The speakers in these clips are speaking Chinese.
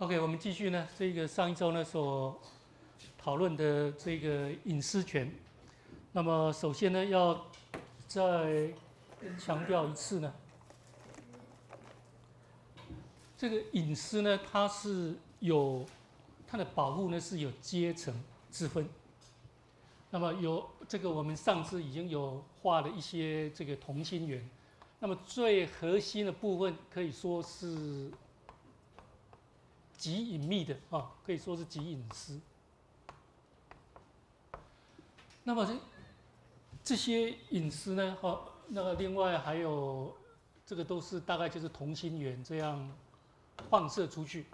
OK，我们继续呢，这个上一周呢所讨论的这个隐私权。那么首先呢，要再强调一次呢，这个隐私呢，它是有它的保护呢是有阶层之分。那么有这个我们上次已经有画了一些这个同心圆。那么最核心的部分可以说是极隐秘的啊，可以说是极隐私。那么这些隐私呢，那个另外还有这个都是大概就是同心圆这样放射出去。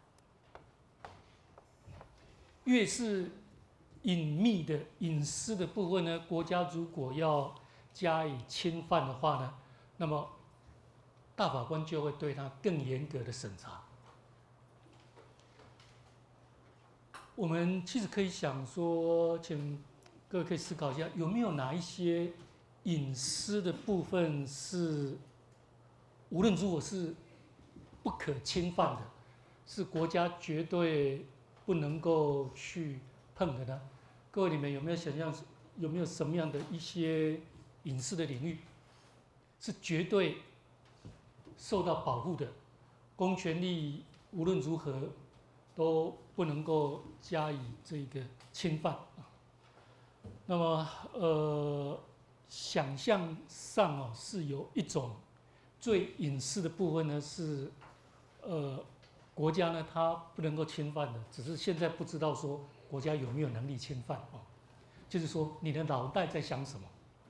越是隐秘的隐私的部分呢，国家如果要加以侵犯的话呢，那么大法官就会对他更严格的审查。我们其实可以想说，请各位可以思考一下，有没有哪一些隐私的部分是无论如果是不可侵犯的，是国家绝对不能够去碰的呢？各位，你们有没有想象，有没有什么样的一些隐私的领域是绝对受到保护的，公权力无论如何都不能够加以这个侵犯啊？那么想象上是有一种最隐私的部分呢，是国家呢它不能够侵犯的，只是现在不知道说国家有没有能力侵犯啊？就是说你的脑袋在想什么？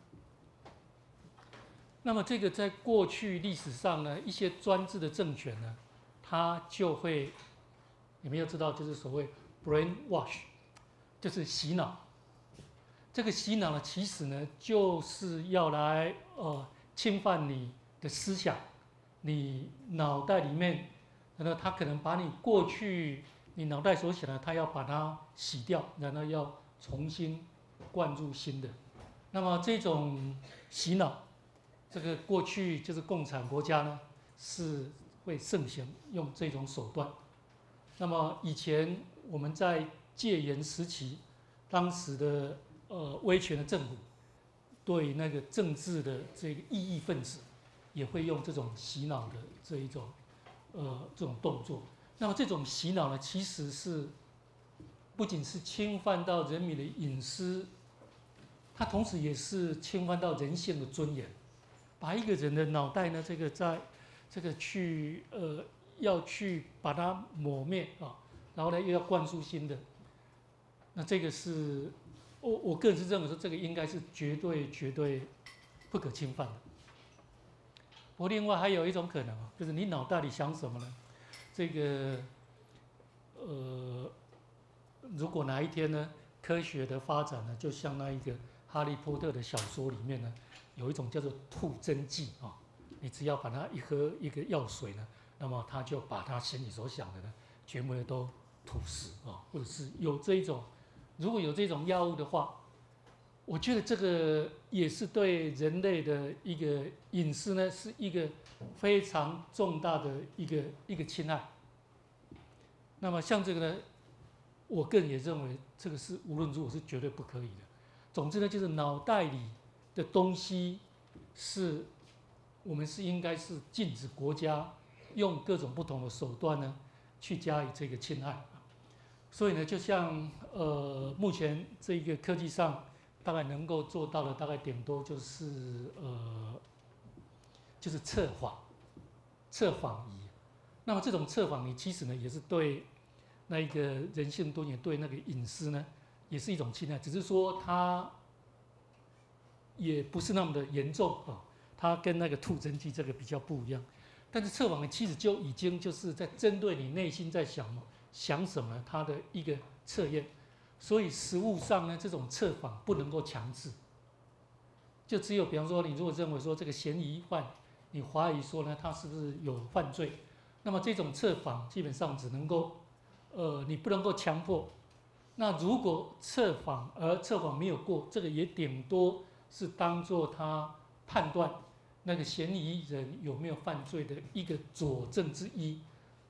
那么这个在过去历史上呢，一些专制的政权呢，它就会，你们要知道，就是所谓 brainwash， 就是洗脑。这个洗脑呢，其实呢，就是要来侵犯你的思想，你脑袋里面，然后他可能把你过去你脑袋所想的，他要把它洗掉，然后要重新灌入新的。那么这种洗脑，这个过去就是共产国家呢是会盛行用这种手段。那么以前我们在戒严时期，当时的威权的政府对那个政治的这个异议分子，也会用这种洗脑的这一种这种动作。那么这种洗脑呢，其实是不仅是侵犯到人民的隐私，它同时也是侵犯到人性的尊严。把一个人的脑袋呢，这个在这个去要去把它抹灭啊，然后呢又要灌输新的，那这个是我个人是认为说这个应该是绝对不可侵犯的。不过另外还有一种可能就是你脑袋里想什么呢？这个如果哪一天呢，科学的发展呢，就像那一个哈利波特的小说里面呢，有一种叫做吐真剂啊，你只要把它一喝一个药水呢，那么他就把他心里所想的呢，全部都吐死啊，或者是有这一种，如果有这种药物的话，我觉得这个也是对人类的一个隐私呢，是一个非常重大的一个侵害。那么像这个呢，我个人也认为这个是无论如何是绝对不可以的。总之呢，就是脑袋里的东西是我们是应该是禁止国家用各种不同的手段呢去加以这个侵害。所以呢，就像目前这个科技上大概能够做到的，大概顶多就是就是测谎仪。那么这种测谎仪其实呢，也是对那一个人性尊严、对那个隐私呢，也是一种侵害，只是说它也不是那么的严重啊。它跟那个吐真剂这个比较不一样。但是测谎其实就已经就是在针对你内心在想什么，它的一个测验。所以实务上呢，这种测谎不能够强制，就只有比方说，你如果认为说这个嫌疑犯，你怀疑说呢他是不是有犯罪，那么这种测谎基本上只能够你不能够强迫。那如果测谎而测谎没有过，这个也顶多是当作他判断那个嫌疑人有没有犯罪的一个佐证之一。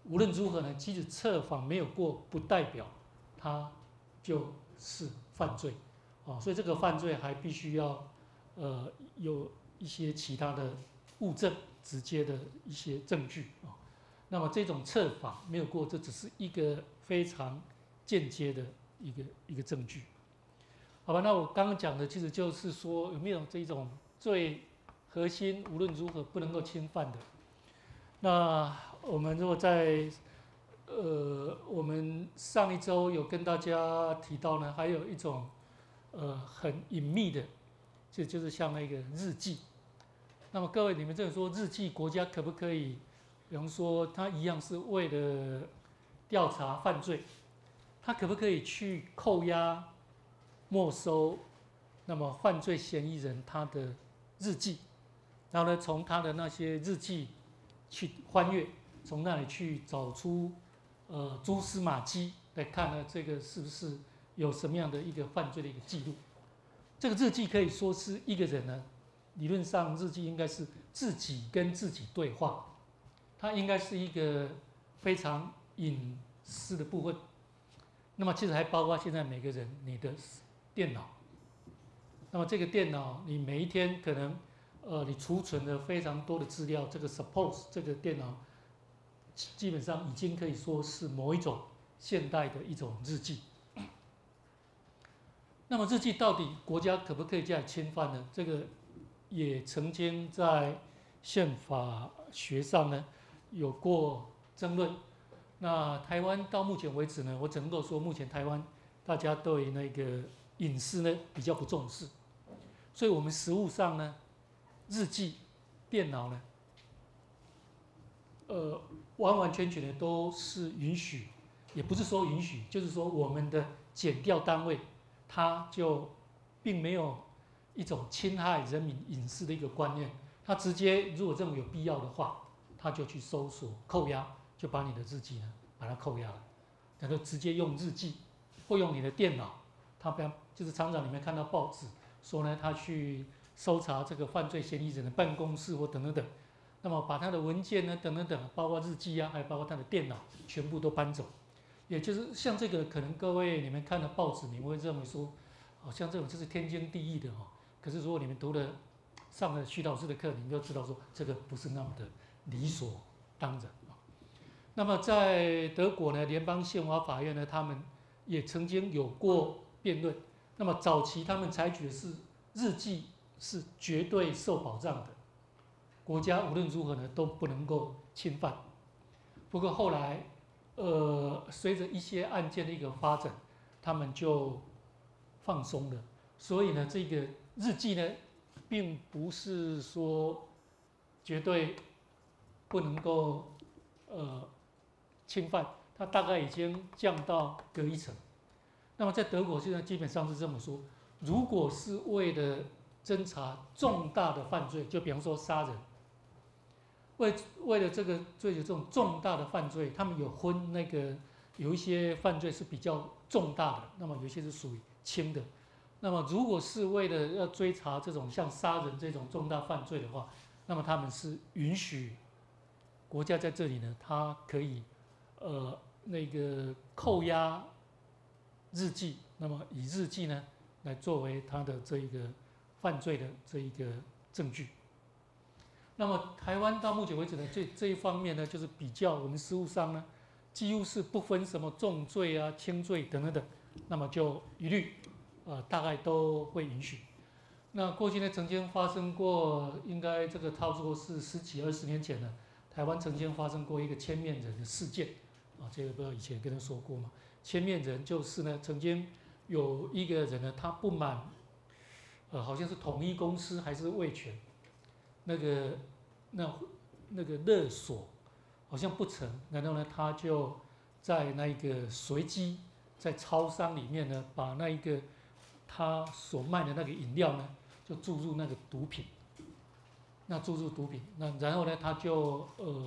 无论如何呢，即使测谎没有过，不代表他就是犯罪，所以这个犯罪还必须要有一些其他的物证、直接的一些证据那么这种测谎没有过，这只是一个非常间接的一个证据，好吧？那我刚刚讲的其实就是说有没有这种最核心无论如何不能够侵犯的。那我们如果在我们上一周有跟大家提到呢，还有一种很隐秘的，就是像那个日记。那么各位，你们这样说日记，国家可不可以？比方说，他一样是为了调查犯罪，他可不可以去扣押、没收？那么犯罪嫌疑人他的日记，然后呢，从他的那些日记去翻阅，从那里去找出蛛丝马迹来看呢，这个是不是有什么样的一个犯罪的一个记录？这个日记可以说是一个人呢，理论上日记应该是自己跟自己对话。它应该是一个非常隐私的部分，那么其实还包括现在每个人你的电脑，那么这个电脑你每一天可能你储存了非常多的资料，这个 suppose 这个电脑基本上已经可以说是某一种现代的一种日记。那么日记到底国家可不可以加以侵犯呢？这个也曾经在宪法学上呢有过争论。那台湾到目前为止呢，我只能够说，目前台湾大家对那个隐私呢比较不重视，所以我们实务上呢，日记、电脑呢，完完全全的都是允许，也不是说允许，就是说我们的检调单位，它就并没有一种侵害人民隐私的一个观念，它直接如果认为有必要的话。他就去搜索、扣押，就把你的日记呢，把它扣押了，然后直接用日记，或用你的电脑。他不要，就是常常你们看到报纸说呢，他去搜查这个犯罪嫌疑人的办公室或等等等，那么把他的文件呢，等等等，包括日记啊，还有包括他的电脑，全部都搬走。也就是像这个，可能各位你们看了报纸，你们会认为说，好像这种就是天经地义的可是如果你们读了上了徐老师的课，你们就知道说，这个不是那么的。理所当然那么在德国呢，联邦宪法法院呢，他们也曾经有过辩论。那么早期他们采取的是日记是绝对受保障的，国家无论如何呢都不能够侵犯。不过后来，随着一些案件的一个发展，他们就放松了。所以呢，这个日记呢，并不是说绝对。不能够侵犯，它大概已经降到隔一层。那么在德国现在基本上是这么说：如果是为了侦查重大的犯罪，就比方说杀人，为了这个追求这种重大的犯罪，他们有分那个有一些犯罪是比较重大的，那么有一些是属于轻的。那么如果是为了要追查这种像杀人这种重大犯罪的话，那么他们是允许。国家在这里呢，它可以，那个扣押日记，那么以日记呢来作为它的这一个犯罪的这一个证据。那么台湾到目前为止呢，这一方面呢，就是比较我们实务上呢，几乎是不分什么重罪啊、轻罪等等等，那么就一律，大概都会允许。那过去呢，曾经发生过，应该这个差不多是10几20年前了。台湾曾经发生过一个千面人的事件，这个不知道以前跟他说过吗？千面人就是呢，曾经有一个人呢，他不满，好像是统一公司还是味全，那个勒索好像不成，然后呢，他就在那个随机在超商里面呢，把那一个他所卖的那个饮料呢，就注入那个毒品。那注入毒品，那然后呢，他就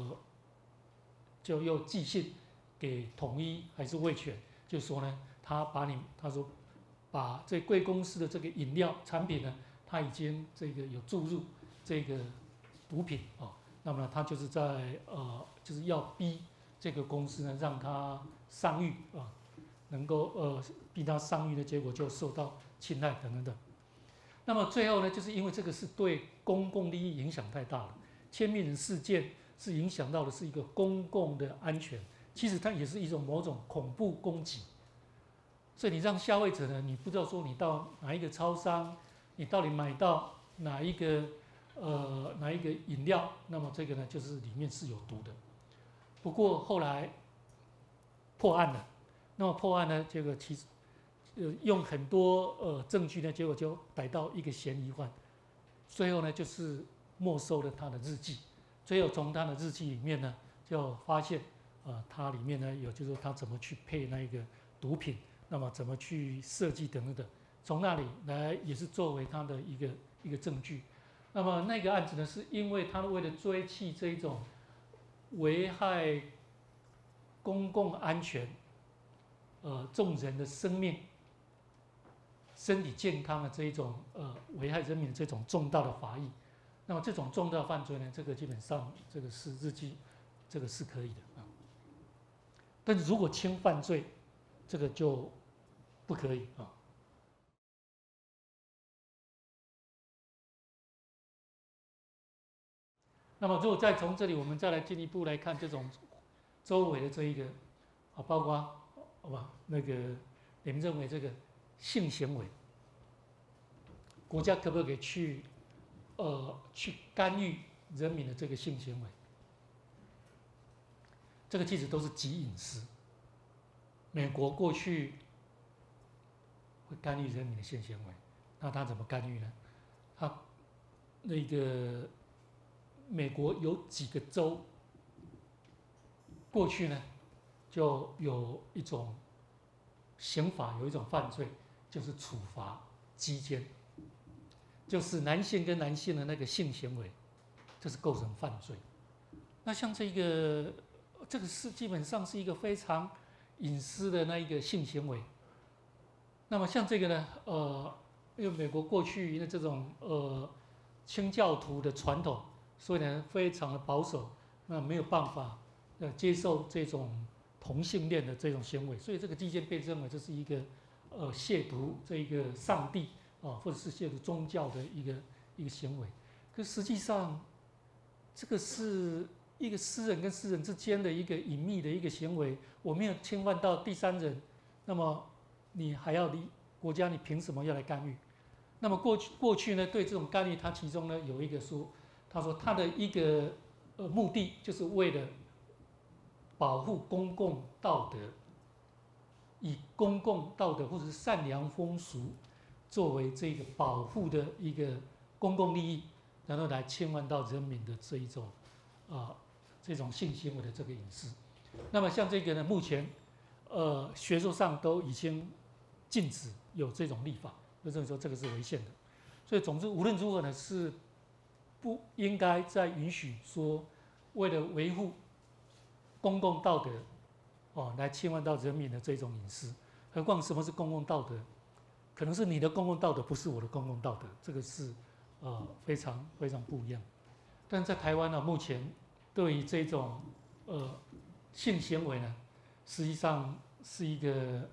又寄信给统一还是味全，就说呢，他说把这贵公司的这个饮料产品呢，他已经这个有注入这个毒品那么他就是在就是要逼这个公司呢让他上狱啊，能够逼他上狱的结果就受到侵害等等等。那么最后呢，就是因为这个是对公共利益影响太大了，千面人事件是影响到的是一个公共的安全，其实它也是一种某种恐怖攻击。所以你让消费者呢，你不知道说你到哪一个超商，你到底买到哪一个饮料，那么这个呢就是里面是有毒的。不过后来破案了，那么破案呢，这个其实用很多证据呢，结果就逮到一个嫌疑犯，最后呢就是没收了他的日记，最后从他的日记里面呢就发现它里面呢有就是说他怎么去配那一个毒品，那么怎么去设计等等等，从那里来也是作为他的一个证据。那么那个案子呢，是因为他为了追缉这一种危害公共安全，众人的生命、身体健康的这一种危害人民的这种重大的法益，那么这种重大犯罪呢，这个基本上这个是日记，这个是可以的啊。但是如果轻犯罪，这个就不可以啊。那么，如果再从这里，我们再来进一步来看这种周围的这一个包括好吧，那个你们认为这个性行为，国家可不可以去干预人民的这个性行为？这个其实都是极隐私。美国过去会干预人民的性行为，那他怎么干预呢？他那个美国有几个州过去呢，就有一种刑法，有一种犯罪，就是处罚鸡奸，就是男性跟男性的那个性行为，这是构成犯罪。那像这个是基本上是一个非常隐私的那一个性行为。那么像这个呢，因为美国过去的这种清教徒的传统，所以呢非常的保守，那没有办法接受这种同性恋的这种行为，所以这个鸡奸被认为这是一个亵渎这一个上帝或者是亵渎宗教的一个行为。可实际上，这个是一个私人跟私人之间的一个隐秘的一个行为，我没有侵犯到第三人，那么你还要国家，你凭什么要来干预？那么过去呢，对这种干预，它其中呢有一个说，他说他的一个目的就是为了保护公共道德，以公共道德或者是善良风俗作为这个保护的一个公共利益，然后来侵犯到人民的这一种这种性行为的这个隐私。那么像这个呢，目前学术上都已经禁止有这种立法，就认为说这个是违宪的。所以总之无论如何呢，是不应该再允许说为了维护公共道德来侵犯到人民的这种隐私。何况什么是公共道德？可能是你的公共道德，不是我的公共道德，这个是非常非常不一样。但在台湾呢，目前对于这种性行为呢，实际上是一个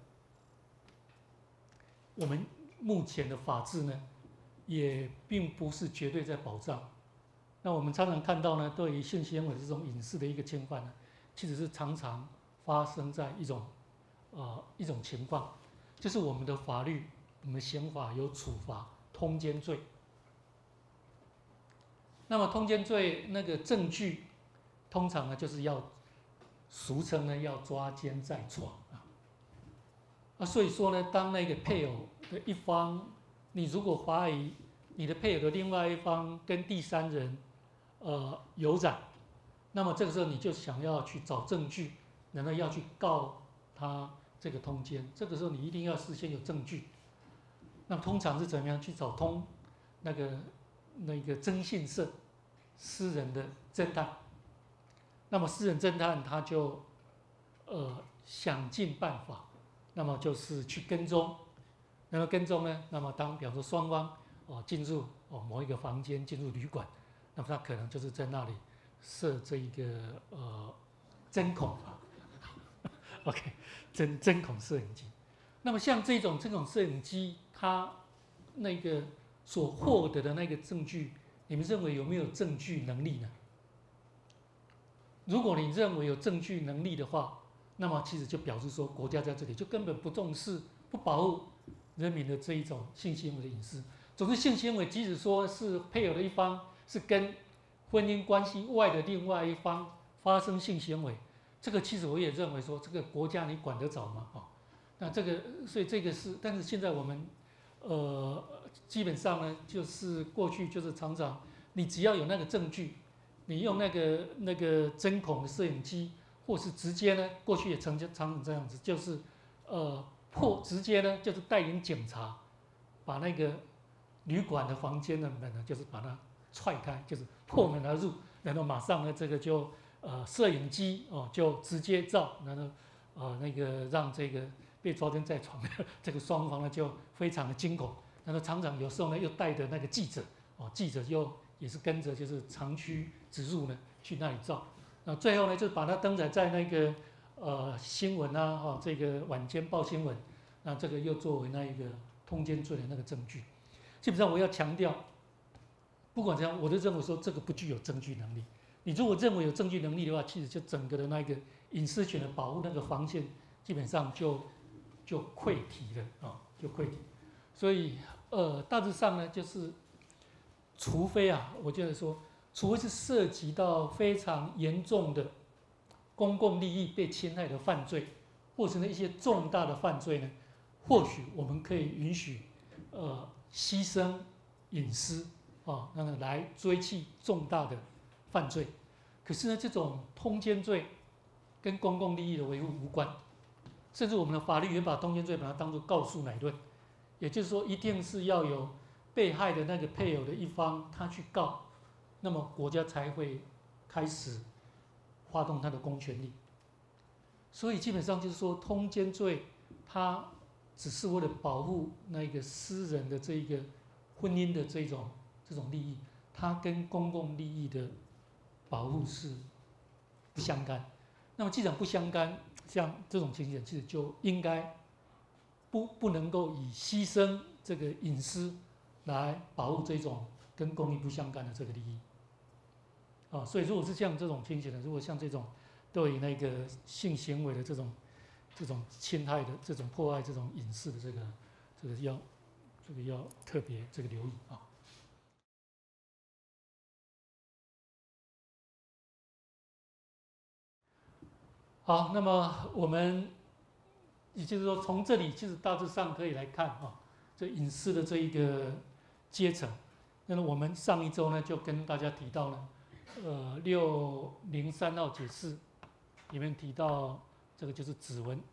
我们目前的法治呢，也并不是绝对在保障。那我们常常看到呢，对于性行为这种隐私的一个侵犯呢，其实是常常发生在一种情况，就是我们的法律，我们的刑法有处罚通奸罪。那么通奸罪那个证据，通常呢就是俗称呢要抓奸在床所以说呢，当那个配偶的一方，你如果怀疑你的配偶的另外一方跟第三人有染，那么这个时候你就想要去找证据，然后要去告他这个通奸，这个时候你一定要事先有证据。那通常是怎么样去找那个征信社私人的侦探？那么私人侦探他就想尽办法，那么就是去跟踪，然后跟踪呢，那么比方说双方进入某一个房间，进入旅馆，那么他可能就是在那里设这一个针孔，OK， 针孔摄影机。那么像这种摄影机，它那个所获得的那个证据，你们认为有没有证据能力呢？如果你认为有证据能力的话，那么其实就表示说国家在这里就根本不重视、不保护人民的这一种性行为的隐私。总之，性行为即使说是配偶的一方是跟婚姻关系外的另外一方发生性行为，这个其实我也认为说，这个国家你管得着吗？那这个，所以这个是，但是现在我们基本上呢，就是过去就是常常你只要有那个证据，你用那个针孔的摄影机，或是直接呢，过去也常常这样子，就是直接呢就是带领警察把那个旅馆的房间的门呢，就是把它踹开，就是破门而入，然后马上呢这个就摄影机就直接照，然后那个让这个被抓奸在床的这个双方呢就非常的惊恐，然后常常有时候呢又带着那个记者记者也是跟着就是长驱直入呢去那里照，那最后呢就把它登载在那个新闻啊这个晚间报新闻，那这个又作为那一个通奸罪的那个证据。基本上我要强调，不管怎样，我都认为说这个不具有证据能力。你如果认为有证据能力的话，其实就整个的那个隐私权的保护那个防线基本上就溃堤了就溃堤。所以大致上呢，就是除非我觉得说，除非是涉及到非常严重的公共利益被侵害的犯罪，或是呢一些重大的犯罪呢，或许我们可以允许牺牲隐私那么来追缉重大的犯罪。可是呢，这种通奸罪跟公共利益的维护无关，甚至我们的法律也把通奸罪把它当作告诉乃论，也就是说，一定是要有被害的那个配偶的一方他去告，那么国家才会开始发动他的公权力。所以基本上就是说，通奸罪它只是为了保护那个私人的这一个婚姻的这种利益，它跟公共利益的保护是不相干。那么既然不相干，像这种情形，其实就应该不能够以牺牲这个隐私来保护这种跟公益不相干的这个利益。所以如果是像这种情形的，如果像这种对那个性行为的这种侵害的这种破坏这种隐私的这个要特别这个留意好，那么我们也就是说从这里其实大致上可以来看这隐私的这一个阶层。那么我们上一周呢就跟大家提到了603号解释里面提到这个就是指纹。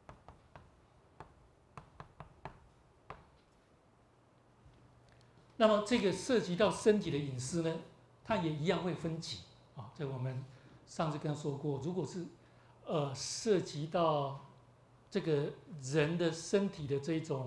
那么这个涉及到身体的隐私呢，它也一样会分级这我们上次跟他说过，如果是涉及到这个人的身体的这种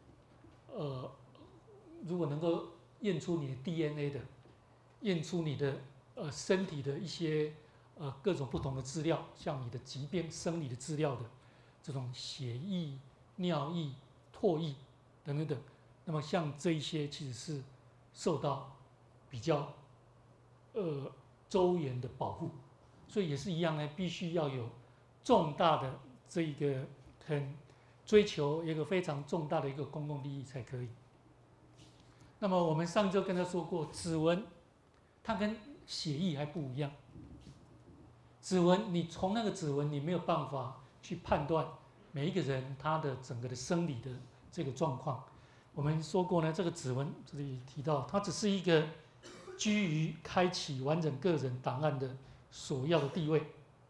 如果能够验出你的 DNA 的，验出你的身体的一些各种不同的资料，像你的疾病生理的资料的这种血液、尿液、唾液等等，那么像这一些其实是受到比较周延的保护，所以也是一样呢，必须要有重大的这一个很追求一个非常重大的一个公共利益才可以。那么我们上周跟他说过，指纹它跟血液还不一样。指纹，你从那个指纹，你没有办法去判断每一个人他的整个的生理的这个状况。我们说过呢，这个指纹这里提到，它只是一个居于开启完整个人档案的首要的地位。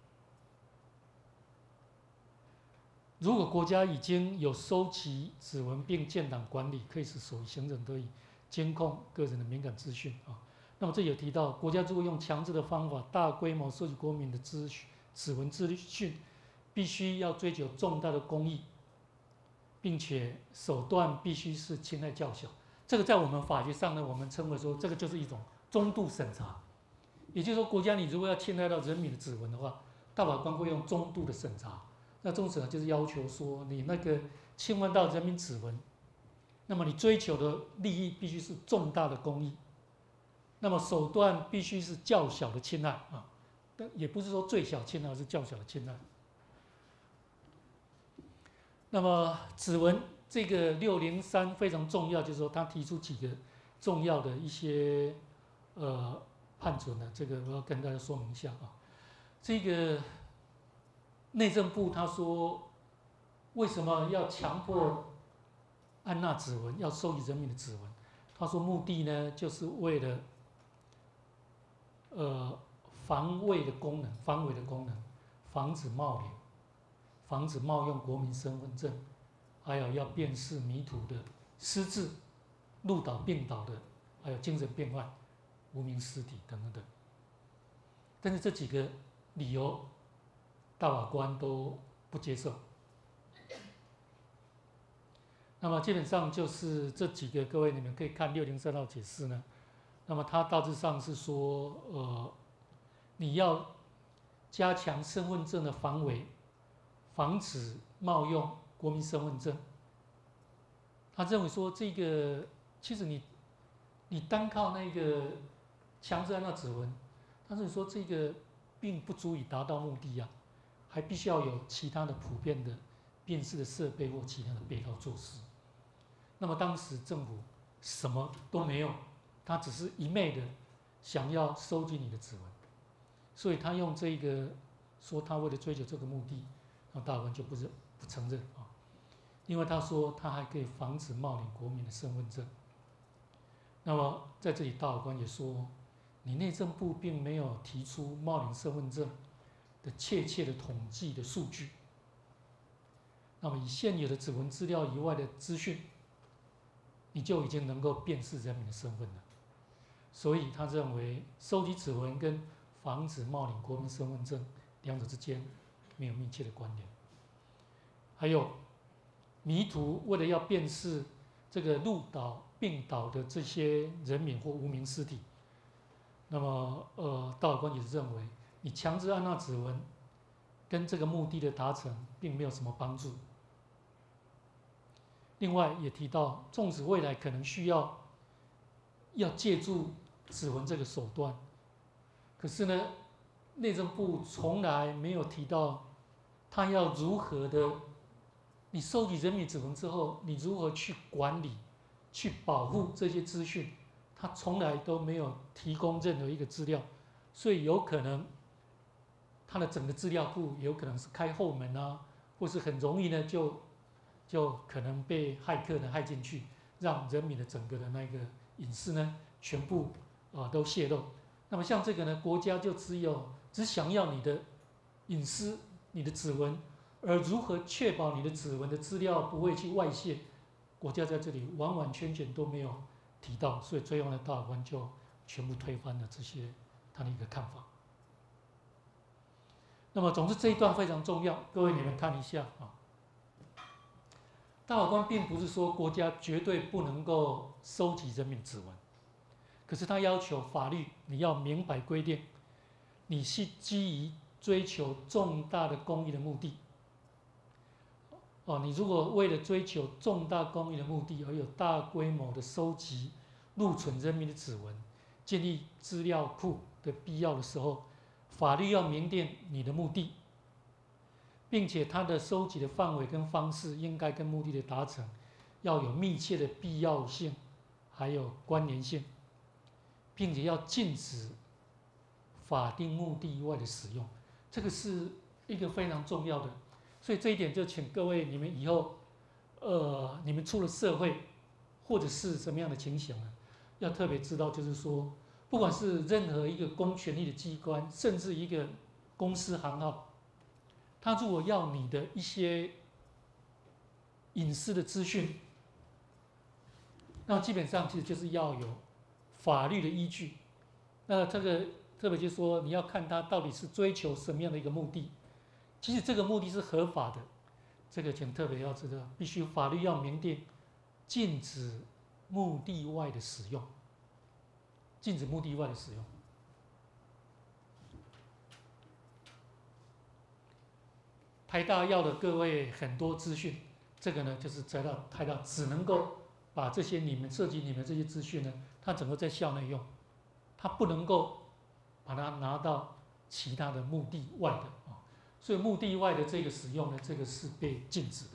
如果国家已经有收集指纹并建档管理，可以使所行政得以监控个人的敏感资讯那么这有提到，国家如果用强制的方法大规模收集国民的指纹资讯，必须要追求重大的公益，并且手段必须是侵害较小。这个在我们法学上呢，我们称为说，这个就是一种中度审查。也就是说，国家你如果要侵害到人民的指纹的话， 大法官会用中度的审查。那中审查就是要求说，你那个侵犯到人民指纹，那么你追求的利益必须是重大的公益，那么手段必须是较小的侵害啊，但也不是说最小侵害，而是较小的侵害。那么指纹这个603非常重要，就是说他提出几个重要的一些判准呢，这个我要跟大家说明一下啊。这个内政部他说，为什么要强迫安纳指纹，要收集人民的指纹？他说目的呢，就是为了防伪的功能，防止冒领，防止冒用国民身份证，还有要辨识迷途的失智、路倒病倒的，还有精神病患、无名尸体等等等。但是这几个理由，大法官都不接受。那么基本上就是这几个，各位你们可以看603号解释呢。那么它大致上是说，你要加强身份证的防伪，防止冒用国民身份证。他认为说，这个其实你单靠那个强制安纳指纹，他认为说这个并不足以达到目的啊，还必须要有其他的普遍的辨识的设备或其他的配套措施。那么当时政府什么都没有，他只是一昧的想要收集你的指纹，所以他用这个说他为了追求这个目的，那大法官就不承认啊，因为他说他还可以防止冒领国民的身份证。那么在这里大法官也说，你内政部并没有提出冒领身份证的确切的统计的数据，那么以现有的指纹资料以外的资讯，你就已经能够辨识人民的身份了。所以他认为收集指纹跟防止冒领国民身份证两者之间没有密切的关联。还有迷途为了要辨识这个路倒病倒的这些人民或无名尸体，那么大法官也是认为你强制安纳指纹跟这个目的的达成并没有什么帮助。另外也提到，纵使未来可能需要借助指纹这个手段，可是呢，内政部从来没有提到他要如何的，你收集人民指纹之后，你如何去管理、去保护这些资讯，他从来都没有提供任何一个资料，所以有可能他的整个资料库有可能是开后门啊，或是很容易呢就可能被骇客呢害进去，让人民的整个的那个隐私呢全部都泄露。那么像这个呢，国家就只想要你的隐私、你的指纹，而如何确保你的指纹的资料不会去外泄，国家在这里完完全全都没有提到，所以最后呢，大法官就全部推翻了这些他的一个看法。那么总之这一段非常重要，各位你们看一下啊。大法官并不是说国家绝对不能够收集人民指纹，可是他要求法律你要明白规定，你是基于追求重大的公益的目的。你如果为了追求重大公益的目的而有大规模的收集、录存人民的指纹，建立资料库的必要的时候，法律要明定你的目的，并且它的收集的范围跟方式应该跟目的的达成要有密切的必要性，还有关联性，并且要禁止法定目的以外的使用，这个是一个非常重要的。所以这一点就请各位你们以后，你们出了社会或者是什么样的情形呢，要特别知道，就是说，不管是任何一个公权力的机关，甚至一个公司行号，他如果要你的一些隐私的资讯，那基本上其实就是要有法律的依据。那这个特别就是说，你要看他到底是追求什么样的一个目的。其实这个目的是合法的，这个请特别要知道，必须法律要明定，禁止目的外的使用，禁止目的外的使用。 台大要的各位很多资讯，这个呢就是台大只能够把这些涉及你们这些资讯呢，它整个在校内用，它不能够把它拿到其他的目的外的啊，所以目的外的这个使用呢，这个是被禁止的，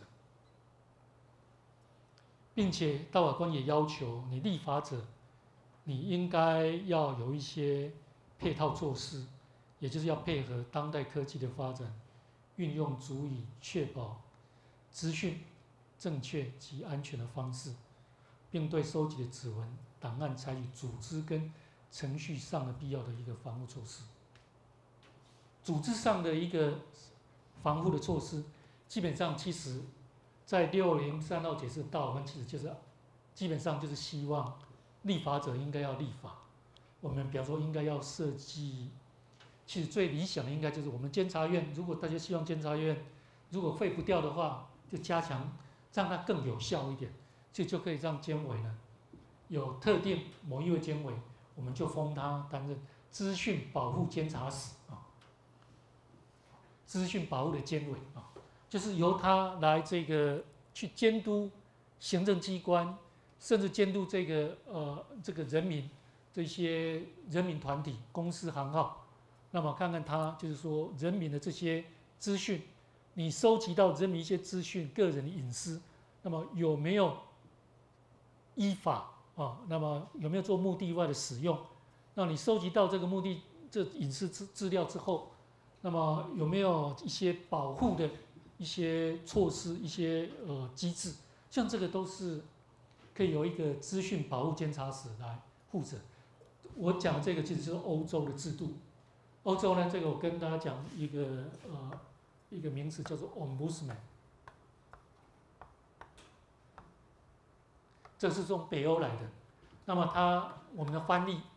并且大法官也要求你立法者，你应该要有一些配套措施，也就是要配合当代科技的发展，运用足以确保资讯正确及安全的方式，并对收集的指纹档案采取组织跟程序上的必要的一个防护措施。组织上的一个防护的措施，基本上其实，在603号解释大法官其实就是基本上就是希望立法者应该要立法，我们比方说应该要设计，其实最理想的应该就是我们监察院，如果大家希望监察院如果废不掉的话，就加强让它更有效一点，就可以让监委呢有特定某一位监委，我们就封他担任资讯保护监察使啊，资讯保护的监委啊，就是由他来这个去监督行政机关，甚至监督这个人民这些人民团体、公司行号，那么看看他就是说人民的这些资讯，你收集到人民一些资讯、个人的隐私，那么有没有依法啊？那么有没有做目的外的使用？那你收集到这个隐私资料之后，那么有没有一些保护的一些措施、一些机制？像这个都是可以由一个资讯保护监察使来负责。我讲的这个其实就是欧洲的制度。欧洲呢，这个我跟大家讲一个名词叫做 Ombudsman， 这是从北欧来的。那么我们的翻译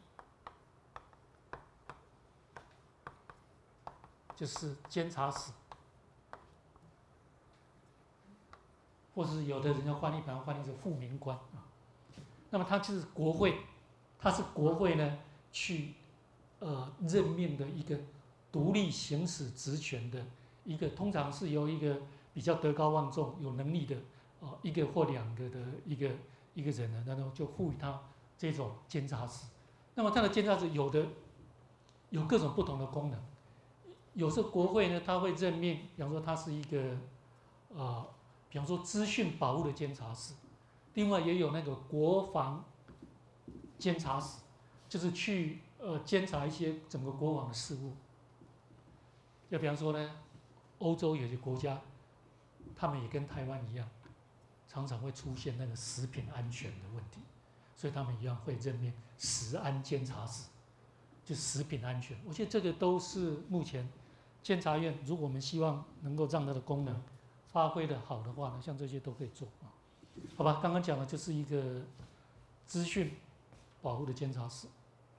就是监察使，或是有的人要翻译，把它翻译成复民官啊。那么它就是国会，它是国会呢去任命的一个独立行使职权的一个，通常是由一个比较德高望重、有能力的一个或两个的一个人呢，然后就赋予他这种监察使。那么他的监察使有各种不同的功能。有时候国会呢，他会任命，比方说他是一个比方说资讯保护的监察使，另外也有那个国防监察使，就是去监察一些整个国防的事务。就比方说呢，欧洲有些国家，他们也跟台湾一样，常常会出现那个食品安全的问题，所以他们一样会任命食安监察使，就食品安全。我觉得这个都是目前监察院，如果我们希望能够让它的功能发挥的好的话呢，像这些都可以做啊。好吧，刚刚讲的就是一个资讯保护的监察使。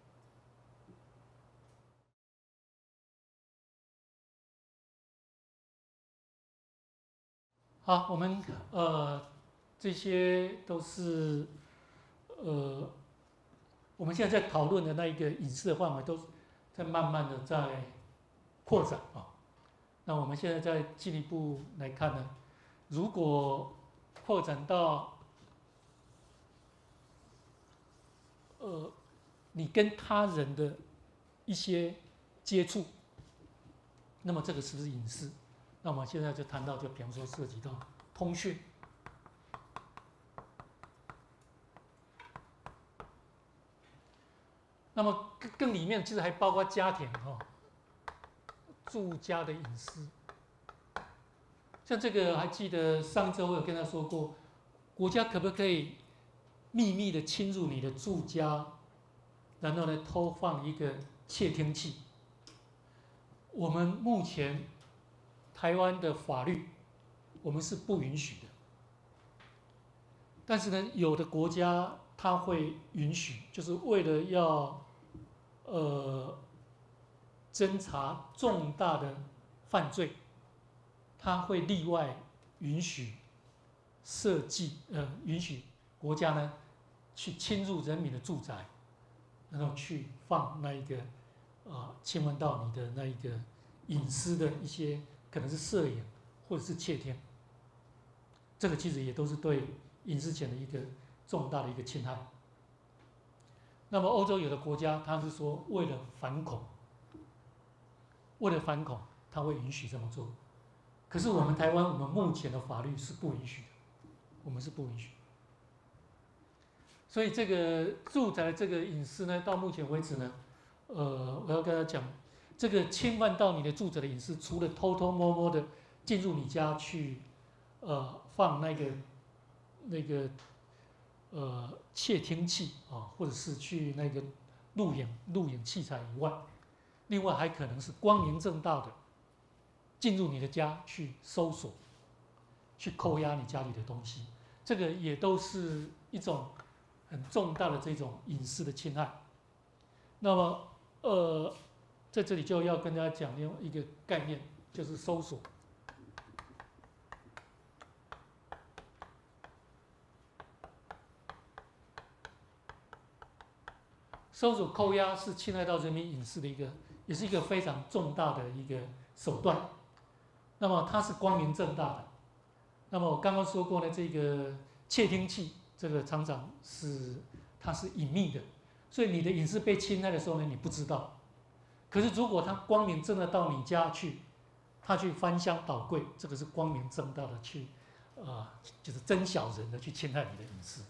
好，我们这些都是我们现在在讨论的那一个隐私的范围，都在慢慢的在扩展啊。那我们现在再进一步来看呢，如果扩展到你跟他人的一些接触，那么这个是不是隐私？那我们现在就谈到，就比方说涉及到通讯，那么更里面其实还包括家庭住家的隐私。像这个还记得上一周我有跟他说过，国家可不可以秘密的侵入你的住家，然后呢偷放一个窃听器？我们目前台湾的法律，我们是不允许的。但是呢，有的国家它会允许，就是为了要侦查重大的犯罪，它会例外允许允许国家呢去侵入人民的住宅，然后去放那一个侵犯到你的那一个隐私的一些可能是摄影或者是窃听，这个其实也都是对隐私权的一个重大的一个侵害。那么欧洲有的国家，他是说为了反恐，他会允许这么做。可是我们台湾，我们目前的法律是不允许的，我们是不允许。所以这个住宅的这个隐私呢，到目前为止呢，我要跟他讲，这个侵犯到你的住宅的隐私，除了偷偷摸摸的进入你家去，放那个窃听器啊，或者是去那个录影器材以外，另外还可能是光明正大的进入你的家去搜索、去扣押你家里的东西，这个也都是一种很重大的这种隐私的侵害。那么在这里就要跟大家讲另外一个概念，就是搜索。搜索扣押是侵害到人民隐私的也是一个非常重大的一个手段。那么它是光明正大的。那么我刚刚说过呢，这个窃听器，这个常常它是隐秘的，所以你的隐私被侵害的时候呢，你不知道。可是如果他光明正大到你家去，他去翻箱倒柜，这个是光明正大的去，就是真小人的去侵害你的隐私。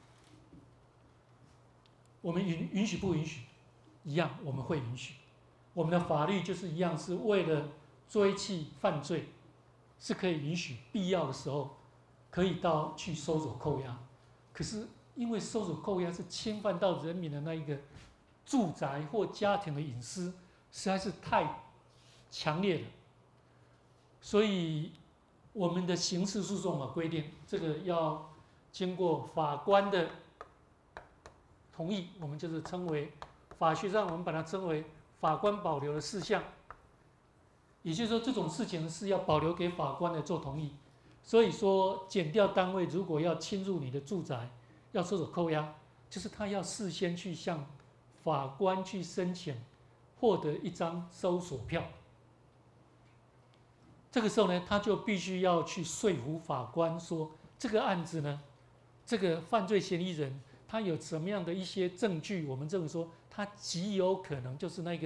我们允许不允许？一样，我们会允许。我们的法律就是一样，是为了追缉犯罪，是可以允许必要的时候可以去搜索扣押。可是因为搜索扣押是侵犯到人民的那一个住宅或家庭的隐私，实在是太强烈了。所以我们的刑事诉讼法规定，这个要经过法官的同意，我们就是称为法学上我们把它称为法官保留的事项。也就是说，这种事情是要保留给法官来做同意。所以说，检调单位如果要侵入你的住宅，要搜索扣押，就是他要事先去向法官去申请，获得一张搜索票。这个时候呢，他就必须要去说服法官说，这个案子呢，这个犯罪嫌疑人他有什么样的一些证据，我们认为说他极有可能就是那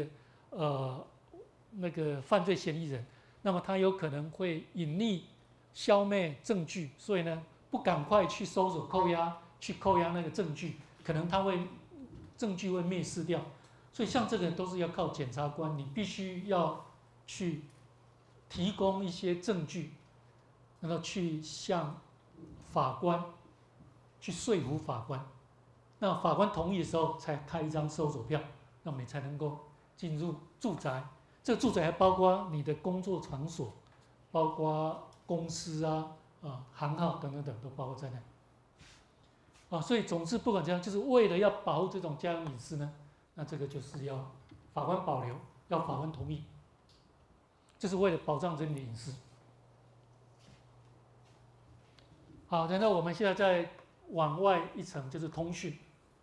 个犯罪嫌疑人，那么他有可能会隐匿、消灭证据，所以呢，不赶快去搜索扣押，去扣押那个证据，可能证据会灭失掉。所以像这个都是要靠检察官，你必须要去提供一些证据，然后去向法官去说服法官，那法官同意的时候才开一张搜索票，那么你才能够进入住宅。这个住宅还包括你的工作场所，包括公司行号等等等都包括在内。所以总之不管怎样，就是为了要保护这种家庭隐私呢，那这个就是要法官保留，要法官同意，这是为了保障人民的隐私。好，然后我们现在再往外一层，就是通讯。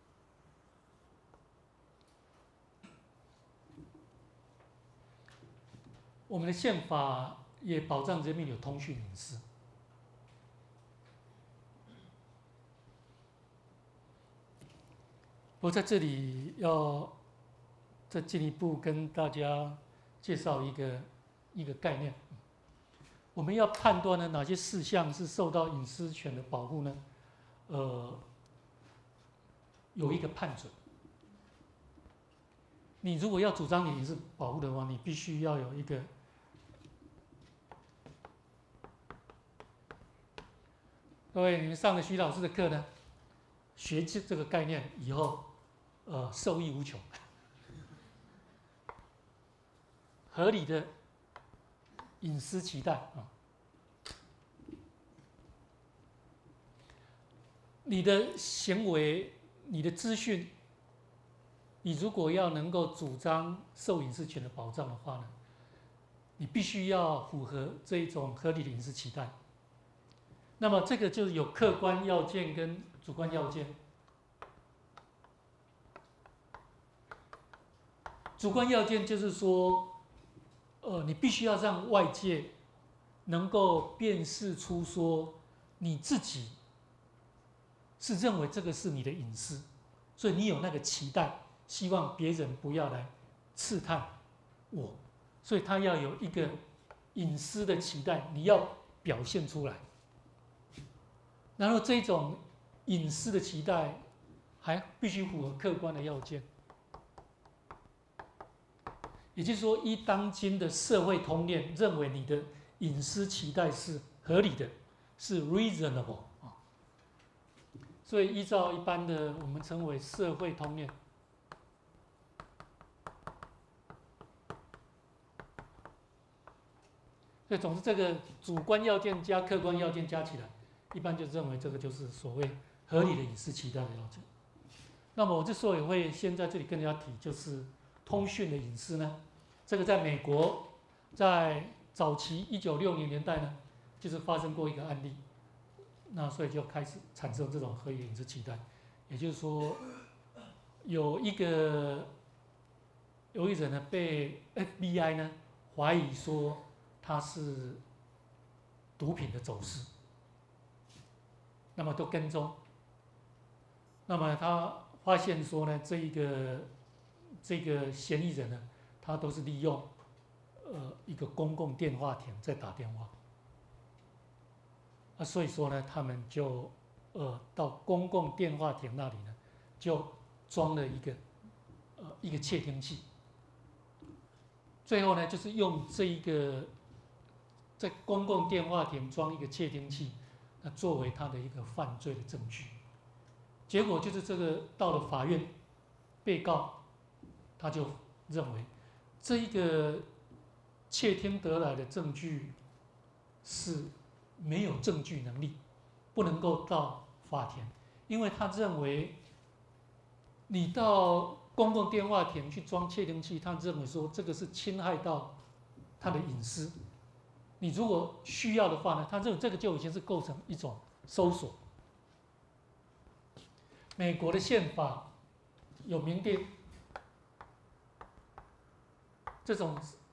我们的宪法也保障人民有通讯隐私。我在这里要再进一步跟大家介绍一个概念。我们要判断呢哪些事项是受到隐私权的保护呢？有一个判准。你如果要主张你隐私保护的话，你必须要有一个各位，你们上了徐老师的课呢，学这个概念以后，受益无穷。合理的隐私期待啊，你的行为、你的资讯，你如果要能够主张受隐私权的保障的话呢，你必须要符合这一种合理的隐私期待。那么这个就是有客观要件跟主观要件。主观要件就是说，你必须要让外界能够辨识出说你自己是认为这个是你的隐私，所以你有那个期待，希望别人不要来刺探我，所以他要有一个隐私的期待，你要表现出来。然后这种隐私的期待还必须符合客观的要件，也就是说，依当今的社会通念，认为你的隐私期待是合理的，是 reasonable 啊。所以依照一般的我们称为社会通念，所以总之这个主观要件加客观要件加起来，一般就认为这个就是所谓合理的隐私期待的要件。那么我之所以会先在这里跟大家提，就是通讯的隐私呢，这个在美国在早期1960年代呢，就是发生过一个案例，那所以就开始产生这种合理的隐私期待，也就是说，有一人呢被 FBI 呢怀疑说他是毒品的走私，那么都跟踪，那么他发现说呢，这个嫌疑人呢，他都是利用一个公共电话亭在打电话，所以说呢，他们就到公共电话亭那里呢，就装了一个窃听器，最后呢，就是用这一个在公共电话亭装一个窃听器，那作为他的一个犯罪的证据。结果就是这个到了法院，被告他就认为这一个窃听得来的证据是没有证据能力，不能够到法庭，因为他认为你到公共电话亭去装窃听器，他认为说这个是侵害到他的隐私。你如果需要的话呢，他认为这个就已经是构成一种搜索。美国的宪法有明定，这种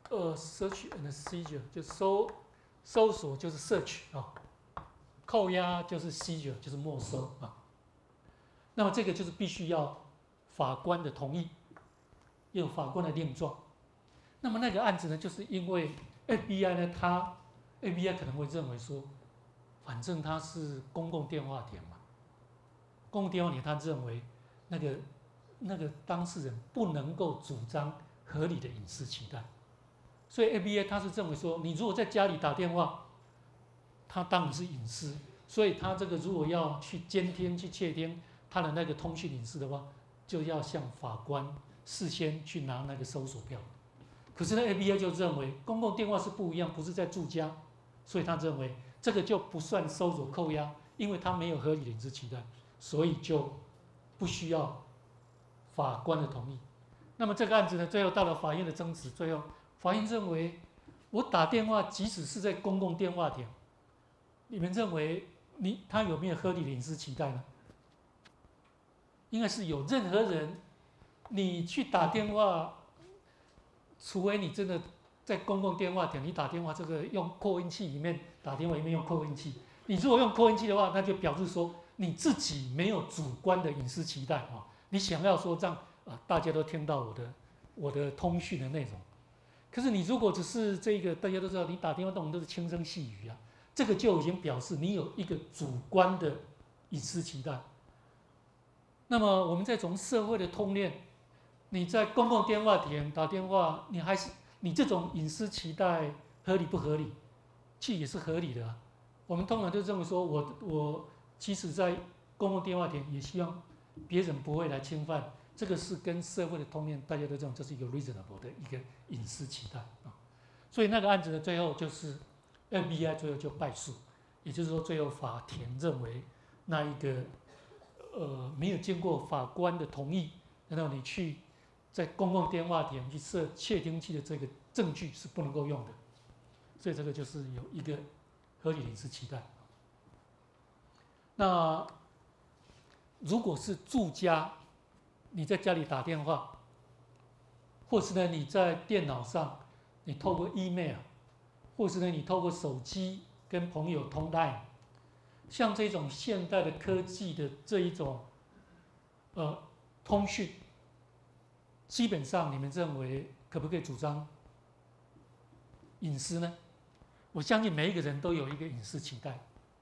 search and seizure 就搜索就是 search 啊，扣押就是 seizure 就是没收啊。那么这个就是必须要法官的同意，有法官的令状。那么那个案子呢，就是因为 FBI 呢，FBI 可能会认为说，反正它是公共电话亭嘛，公共电话亭他认为那个当事人不能够主张合理的隐私期待，所以 FBI 他是认为说，你如果在家里打电话，它当然是隐私，所以他这个如果要去监听、去窃听他的那个通讯隐私的话，就要向法官事先去拿那个搜索票。可是呢 ，FBI 就认为公共电话是不一样，不是在住家，所以他认为这个就不算搜索扣押，因为他没有合理的隐私期待，所以就不需要法官的同意。那么这个案子呢，最后到了法院的争执，最后法院认为，我打电话即使是在公共电话亭，你们认为他有没有合理的隐私期待呢？应该是有。任何人你去打电话，除非你真的在公共电话亭，你打电话这个用扩音器里面打电话里面用扩音器，你如果用扩音器的话，那就表示说你自己没有主观的隐私期待啊，你想要说让大家都听到我的通讯的内容。可是你如果只是这个，大家都知道，你打电话都是轻声细语啊，这个就已经表示你有一个主观的隐私期待。那么我们再从社会的通念，你在公共电话亭打电话，你这种隐私期待合理不合理？其实也是合理的啊。我们通常就认为说我即使在公共电话亭，也希望别人不会来侵犯。这个是跟社会的通念，大家都认为这是一个 reasonable 的一个隐私期待啊。所以那个案子呢，最后就是 FBI 最后就败诉，也就是说最后法庭认为那一个没有经过法官的同意，然后你去在公共电话亭去设窃听器的这个证据是不能够用的，所以这个就是有一个合理的隐私期待。那如果是住家，你在家里打电话，或是呢你在电脑上，你透过 email 或是呢你透过手机跟朋友通赖，像这种现代的科技的这一种通讯，基本上你们认为可不可以主张隐私呢？我相信每一个人都有一个隐私期待，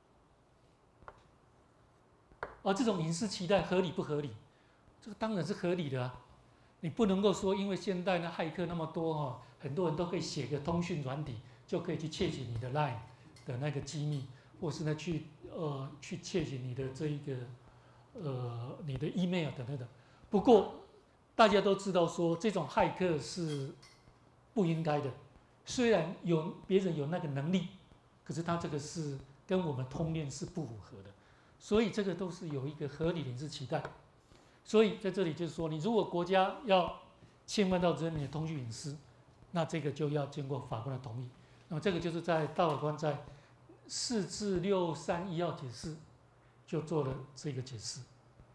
而这种隐私期待合理不合理？这个当然是合理的啊！你不能够说因为现代呢骇客那么多哈，很多人都可以写个通讯软体就可以去窃取你的 LINE 的那个机密，或是呢去窃取你的这一个你的 email 等等等。不过大家都知道说这种骇客是不应该的，虽然别人有那个能力，可是他这个是跟我们通念是不符合的，所以这个都是有一个合理的隐私期待。所以在这里就是说，你如果国家要侵犯到人民的通讯隐私，那这个就要经过法官的同意。那么这个就是在大法官在4至631号解释就做了这个解释。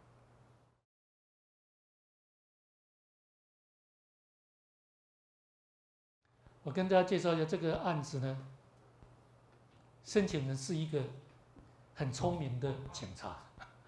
我跟大家介绍一下这个案子呢，申请人是一个很聪明的警察。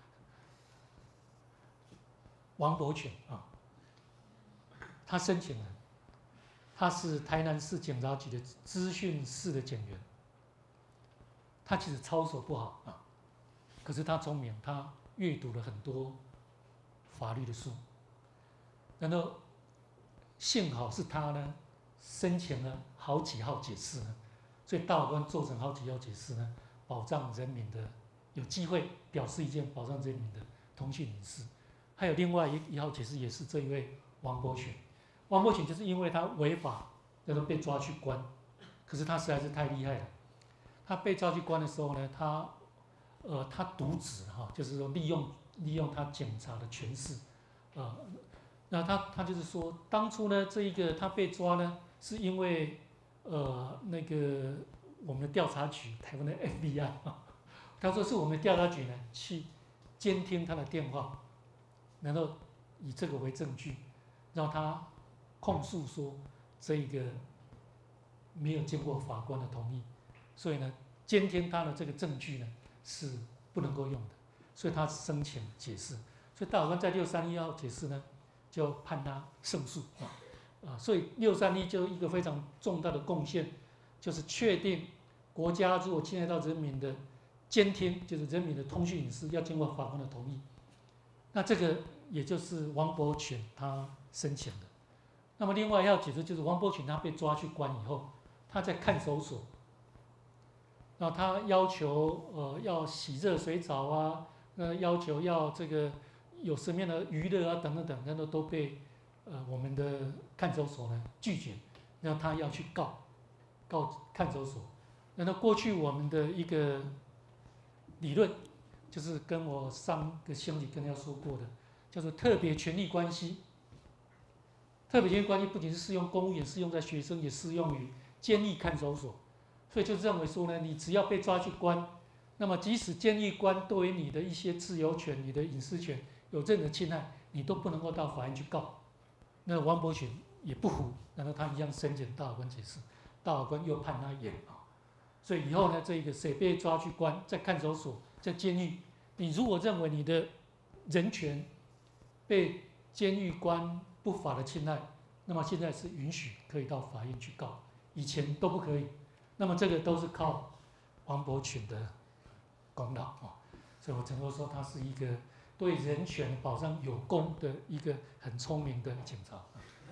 王伯权啊，他申请了，他是台南市警察局的资讯室的警员。他其实操守不好啊，可是他聪明，他阅读了很多法律的书。然后幸好是他呢申请了好几号解释呢，所以大法官做成好几号解释呢，保障人民的有机会表示意见，保障人民的通讯隐私。还有另外一号解释也是这一位王伯权，王伯权就是因为他违法，然后被抓去关，可是他实在是太厉害了。他被抓去关的时候呢，他渎职哈，就是说利用他警察的权势，那他就是说，当初呢这一个他被抓呢，是因为那个我们的调查局台湾的 FBI 他说是我们的调查局呢去监听他的电话。然后以这个为证据，让他控诉说这个没有经过法官的同意，所以呢，监听他的这个证据呢是不能够用的，所以他申请解释，所以大法官在631号解释呢就判他胜诉所以631就一个非常重大的贡献，就是确定国家如果侵害到人民的监听，就是人民的通讯隐私，要经过法官的同意。那这个也就是王伯权他申请的。那么另外要解释就是王伯权他被抓去关以后，他在看守所，那他要求要洗热水澡啊，要求要这个有什么样的娱乐啊等等等，那都被我们的看守所呢拒绝，然后他要去告看守所。那过去我们的一个理论。就是跟我上个星期跟大家说过的，叫做特别权利关系。特别权利关系不仅是适用公务员，适用在学生，也适用于监狱看守所。所以就认为说呢，你只要被抓去关，那么即使监狱官对于你的一些自由权、你的隐私权有任何侵害，你都不能够到法院去告。那王伯权也不服，然后他一样申请大法官解释，大法官又判他严所以以后呢，这个谁被抓去关，在看守所。在监狱，你如果认为你的人权被监狱官不法的侵害，那么现在是允许可以到法院去告，以前都不可以。那么这个都是靠王伯权的功劳所以我只能说他是一个对人权保障有功的一个很聪明的警察。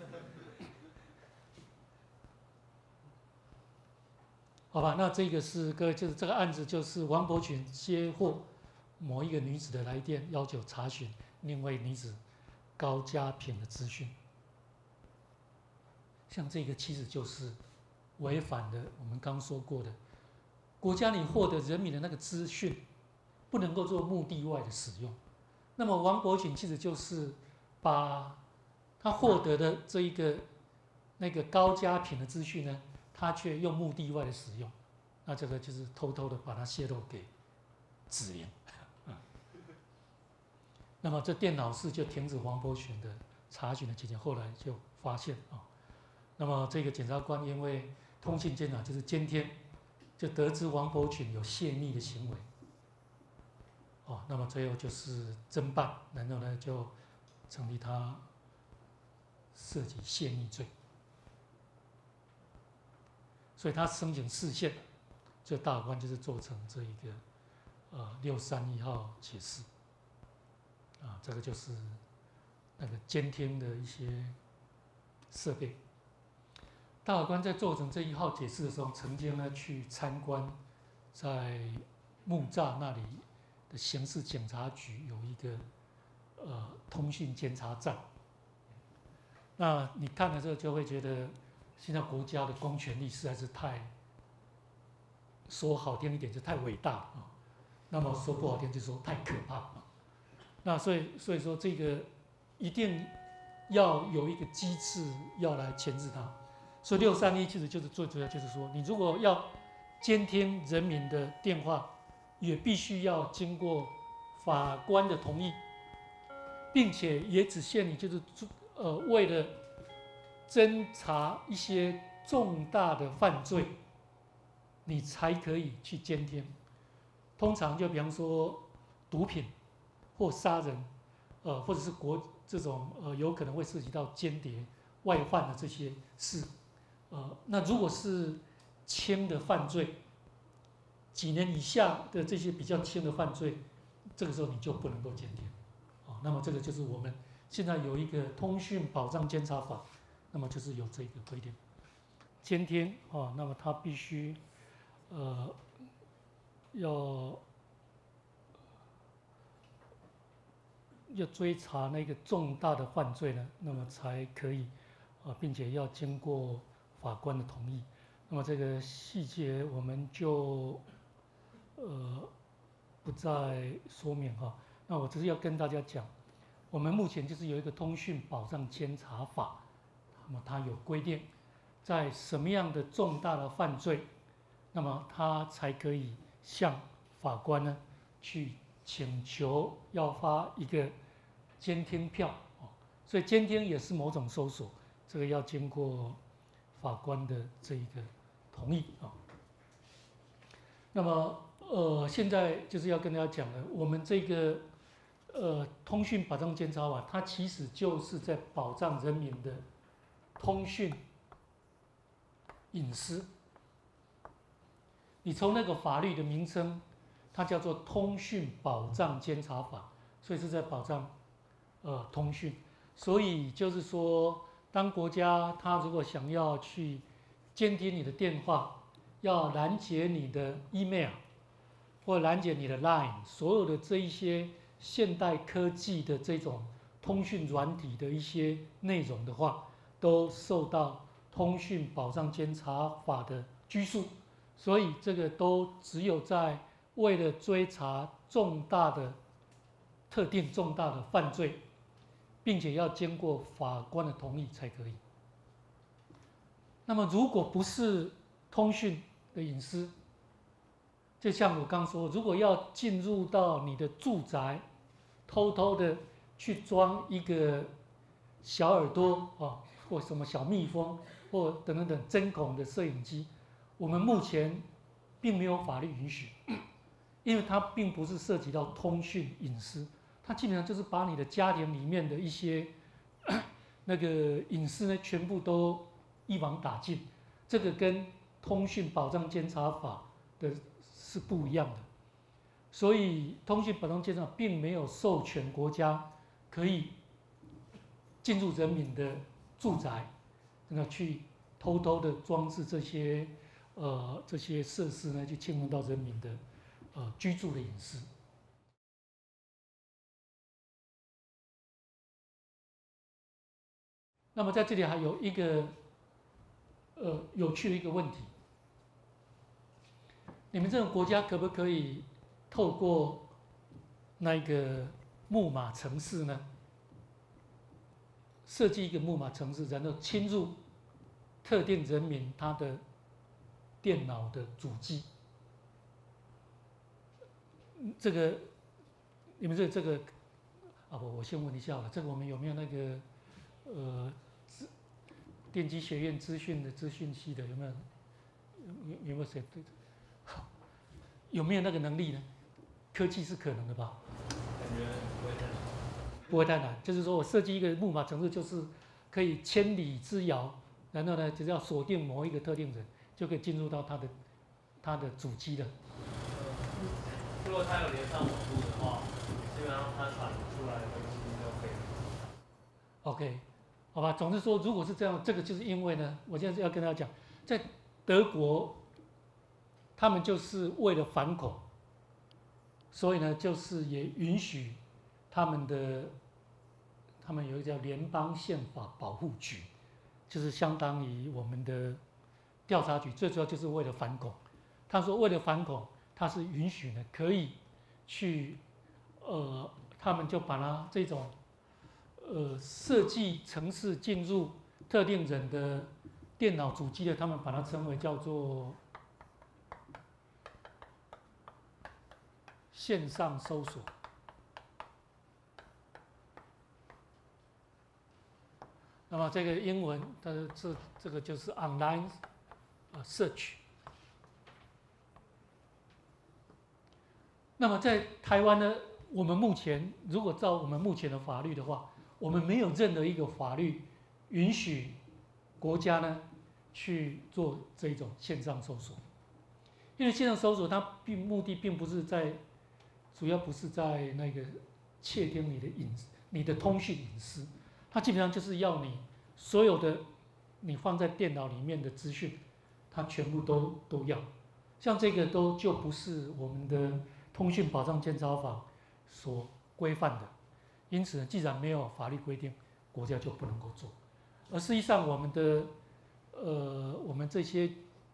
好吧，那这个是各位，就是这个案子，就是王伯权接获某一个女子的来电，要求查询另外女子高佳萍的资讯。像这个其实就是违反了我们刚说过的，国家你获得人民的那个资讯，不能够做目的外的使用。那么王伯权其实就是把他获得的这一个那个高佳萍的资讯呢，他却用目的外的使用，那这个就是偷偷的把它泄露给子玲。那么这电脑室就停止王伯权的查询的期间，后来就发现那么这个检察官因为通信监察就是监天，就得知王伯群有泄密的行为，那么最后就是侦办，然后呢就成立他涉及泄密罪，所以他申请释宪，这大法官就是做成这一个631号解释，这个就是那个监听的一些设备。大法官在做成这1号解释的时候，曾经呢去参观在木栅那里的刑事警察局有一个通讯监察站。那你看了之后就会觉得，现在国家的公权力实在是太，说好听一点就太伟大啊，那么说不好听就说太可怕啊。那所以说这个一定要有一个机制要来钳制它。所以631其实就是最主要就是说，你如果要监听人民的电话，也必须要经过法官的同意，并且也只限你就是为了侦查一些重大的犯罪，你才可以去监听。通常就比方说毒品或杀人，或者是这种有可能会涉及到间谍、外患的这些事，那如果是轻的犯罪，几年以下的这些比较轻的犯罪，这个时候你就不能够监听。那么这个就是我们现在有一个通讯保障监察法，那么就是有这个规定，监听那么它必须要追查那个重大的犯罪呢，那么才可以并且要经过法官的同意。那么这个细节我们就不再说明哈。那我只是要跟大家讲，我们目前就是有一个通讯保障监察法，那么它有规定，在什么样的重大的犯罪，那么他才可以向法官呢去请求要发一个监听票，所以监听也是某种搜索，这个要经过法官的这一个同意啊。那么现在就是要跟大家讲的，我们这个通讯保障监察法，它其实就是在保障人民的通讯隐私。你从那个法律的名称，它叫做通讯保障监察法，所以是在保障通讯。所以就是说，当国家它如果想要去监听你的电话，要拦截你的 email 或拦截你的 line， 所有的这一些现代科技的这种通讯软体的一些内容的话，都受到通讯保障监察法的拘束。所以这个都只有在为了追查特定重大的犯罪，并且要经过法官的同意才可以。那么如果不是通讯的隐私，就像我刚说，如果要进入到你的住宅，偷偷的去装一个小耳朵或什么小蜜蜂或等等等针孔的摄影机，我们目前并没有法律允许，因为它并不是涉及到通讯隐私，它基本上就是把你的家庭里面的一些那个隐私呢，全部都一网打尽。这个跟通讯保障监察法的是不一样的，所以通讯保障监察法并没有授权国家可以进入人民的住宅，去偷偷的装置这些设施呢，去侵入到人民的居住的隐私。那么在这里还有一个有趣的一个问题，你们这个国家可不可以透过那个木马程式呢，设计一个木马程式，然后侵入特定人民他的电脑的主机？这个你们这个我先问一下了，这个我们有没有那个电机学院资讯系的有没有有没有谁对？有没有那个能力呢？科技是可能的吧？ 感觉不会太难。 不会太难，就是说我设计一个木马程式，就是可以千里之遥，然后呢，只要锁定某一个特定人，就可以进入到他的主机了。 如果它有连上网络的话，基本上它传出来的东西就可以。 OK， 好吧。总之说，如果是这样，这个就是因为呢，我现在要跟大家讲，在德国，他们就是为了反恐，所以呢，就是也允许他们有一个叫联邦宪法保护局，就是相当于我们的调查局，最主要就是为了反恐。他说为了反恐，他是允许呢可以去他们就把它这种设计程式进入特定人的电脑主机的，他们把它称为叫做线上搜索。那么这个英文的这个就是 online search。那么在台湾呢，我们目前如果照我们目前的法律的话，我们没有任何一个法律允许国家呢去做这种线上搜索，因为线上搜索它目的并不是主要不是在那个窃听你的通讯隐私，它基本上就是要你所有的你放在电脑里面的资讯，它全部都要。像这个就不是我们的通讯保障监察法所规范的，因此既然没有法律规定，国家就不能够做。而实际上，我们这些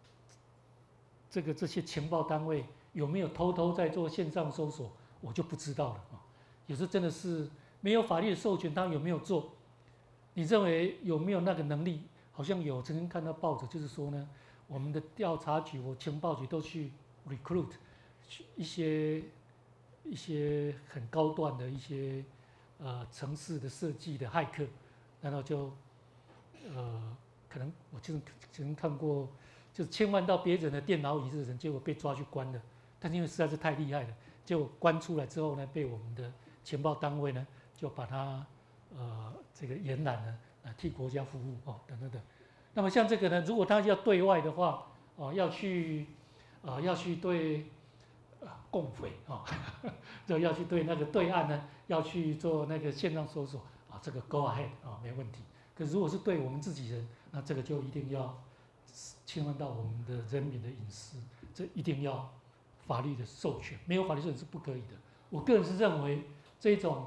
情报单位有没有偷偷在做线上搜索，我就不知道了啊。有时真的是没有法律的授权，他有没有做？你认为有没有那个能力？好像有，曾经看到报纸，就是说呢，我们的调查局或情报局都去 recruit 一些很高段的一些程式的设计的骇客，然后就可能我就曾经看过，就是侵犯到别人的电脑隐私的人，结果被抓去关了。但是因为实在是太厉害了，结果关出来之后呢，被我们的情报单位呢就把它这个延揽呢替国家服务哦等等等。那么像这个呢，如果他要对外的话要去对共匪就要去对那个对岸呢要去做那个线上搜索这个 go ahead 没问题。可如果是对我们自己人，那这个就一定要侵犯到我们的人民的隐私，这一定要法律的授权，没有法律授权是不可以的。我个人是认为这种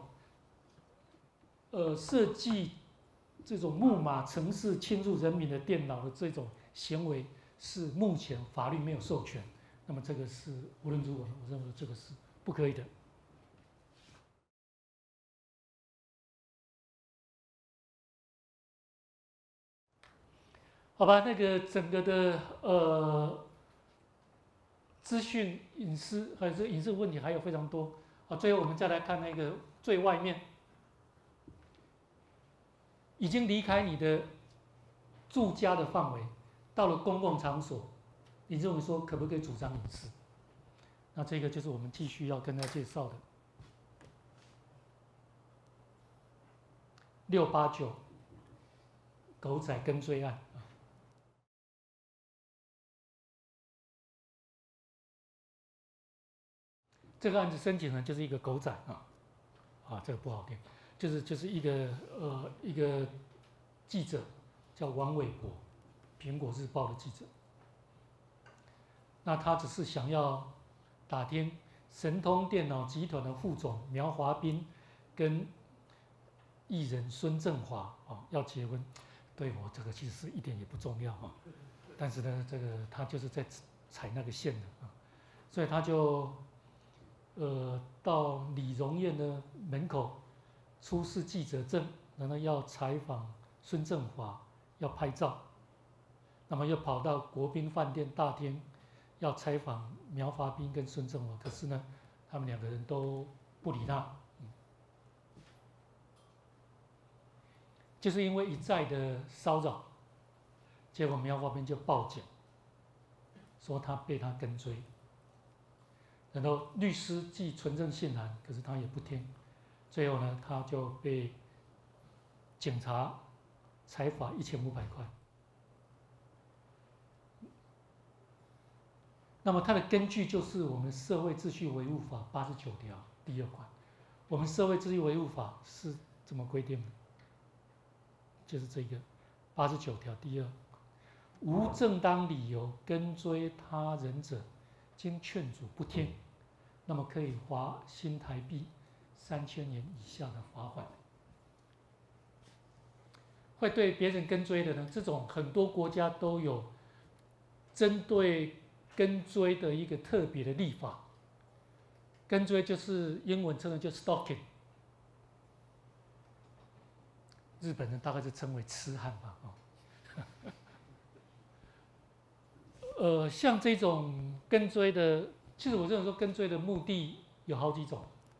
设计这种木马程式侵入人民的电脑的这种行为，是目前法律没有授权。那么这个是无论如何，我认为这个是不可以的。好吧，那个整个的资讯隐私还是隐私问题还有非常多最后我们再来看那个最外面，已经离开你的住家的范围，到了公共场所，你认为说可不可以主张隐私？那这个就是我们继续要跟大家介绍的689狗仔跟追案。这个案子申请人就是一个狗仔这个不好听，就是一个记者叫王伟国，苹果日报的记者。那他只是想要打听神通电脑集团的副总苗华斌跟艺人孙振华要结婚，对我这个其实一点也不重要但是呢，这个他就是在踩那个线的所以他就到李荣燕的门口出示记者证，然后要采访孙振华，要拍照，那么又跑到国宾饭店大厅要采访苗华斌跟孙振华，可是呢，他们两个人都不理他，就是因为一再的骚扰，结果苗华斌就报警， 说他被他跟追，然后律师寄存证信函，可是他也不听，最后呢，他就被警察裁罚1500块。那么它的根据就是我们《社会秩序维护法》89条第2款。我们社会秩序维护法是怎么规定的？就是这个89条第2，无正当理由跟追他人者，经劝阻不听，那么可以罚新台币3000元以下的罚款。会对别人跟追的呢，这种很多国家都有针对跟追的一个特别的立法。跟追就是英文称的就 stalking， 日本人大概是称为痴汉吧，像这种跟追的，其实我认为说跟追的目的有好几种，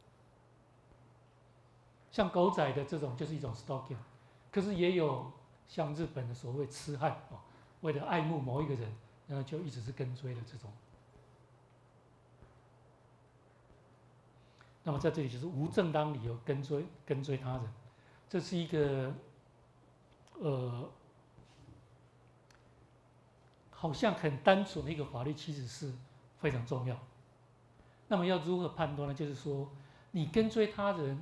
像狗仔的这种就是一种 stalking， 可是也有像日本的所谓痴汉为了爱慕某一个人，然后就一直是跟追的这种。那么在这里就是无正当理由跟追他人，这是一个好像很单纯的一个法律，其实是非常重要。那么要如何判断呢？就是说，你跟追他人，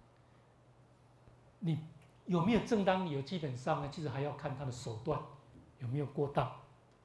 你有没有正当理由？基本上呢，其实还要看他的手段有没有过当。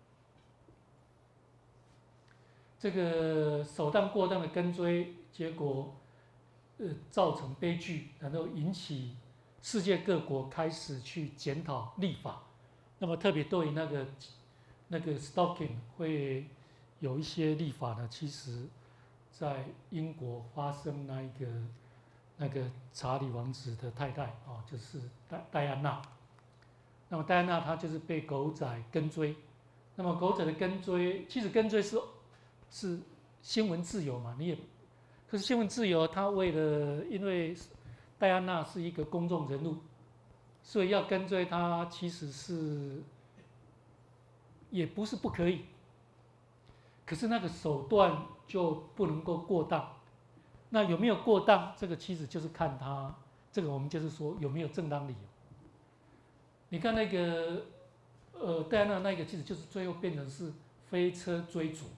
这个手段过当的跟追，结果造成悲剧，然后引起世界各国开始去检讨立法。那么特别对于那个 stalking 会有一些立法呢，其实在英国发生那个查理王子的太太就是戴安娜。那么戴安娜她就是被狗仔跟追，那么狗仔的跟追，其实跟追是新闻自由嘛，可是新闻自由，他因为戴安娜是一个公众人物，所以要跟追她，其实是也不是不可以，可是那个手段就不能够过当。那有没有过当？这个其实就是看他这个我们就是说有没有正当理由。你看那个戴安娜那个，其实就是最后变成是飞车追逐。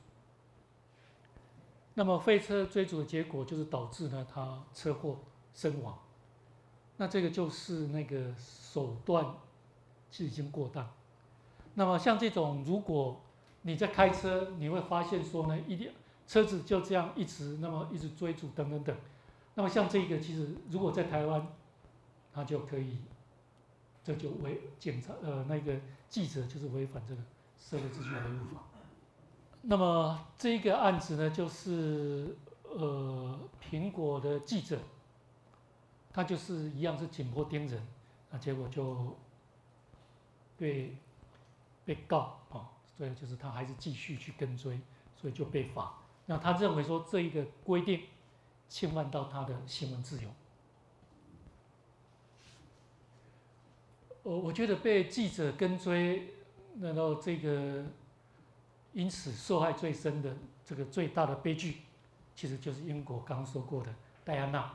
那么飞车追逐的结果就是导致呢他车祸身亡。那这个就是那个手段是已经过当。那么像这种，如果你在开车，你会发现说呢，车子就这样一直追逐等等等。那么像这个，其实如果在台湾，他就可以，这就那个记者就是违反这个社会秩序维护法。那么这个案子呢，就是苹果的记者，他就是一样是紧迫盯人，结果就被告所以就是他还是继续去跟追，所以就被罚。那他认为说这一个规定侵犯到他的新闻自由。我觉得被记者跟追，然后这个因此受害最深的这个最大的悲剧，其实就是英国刚刚说过的戴安娜。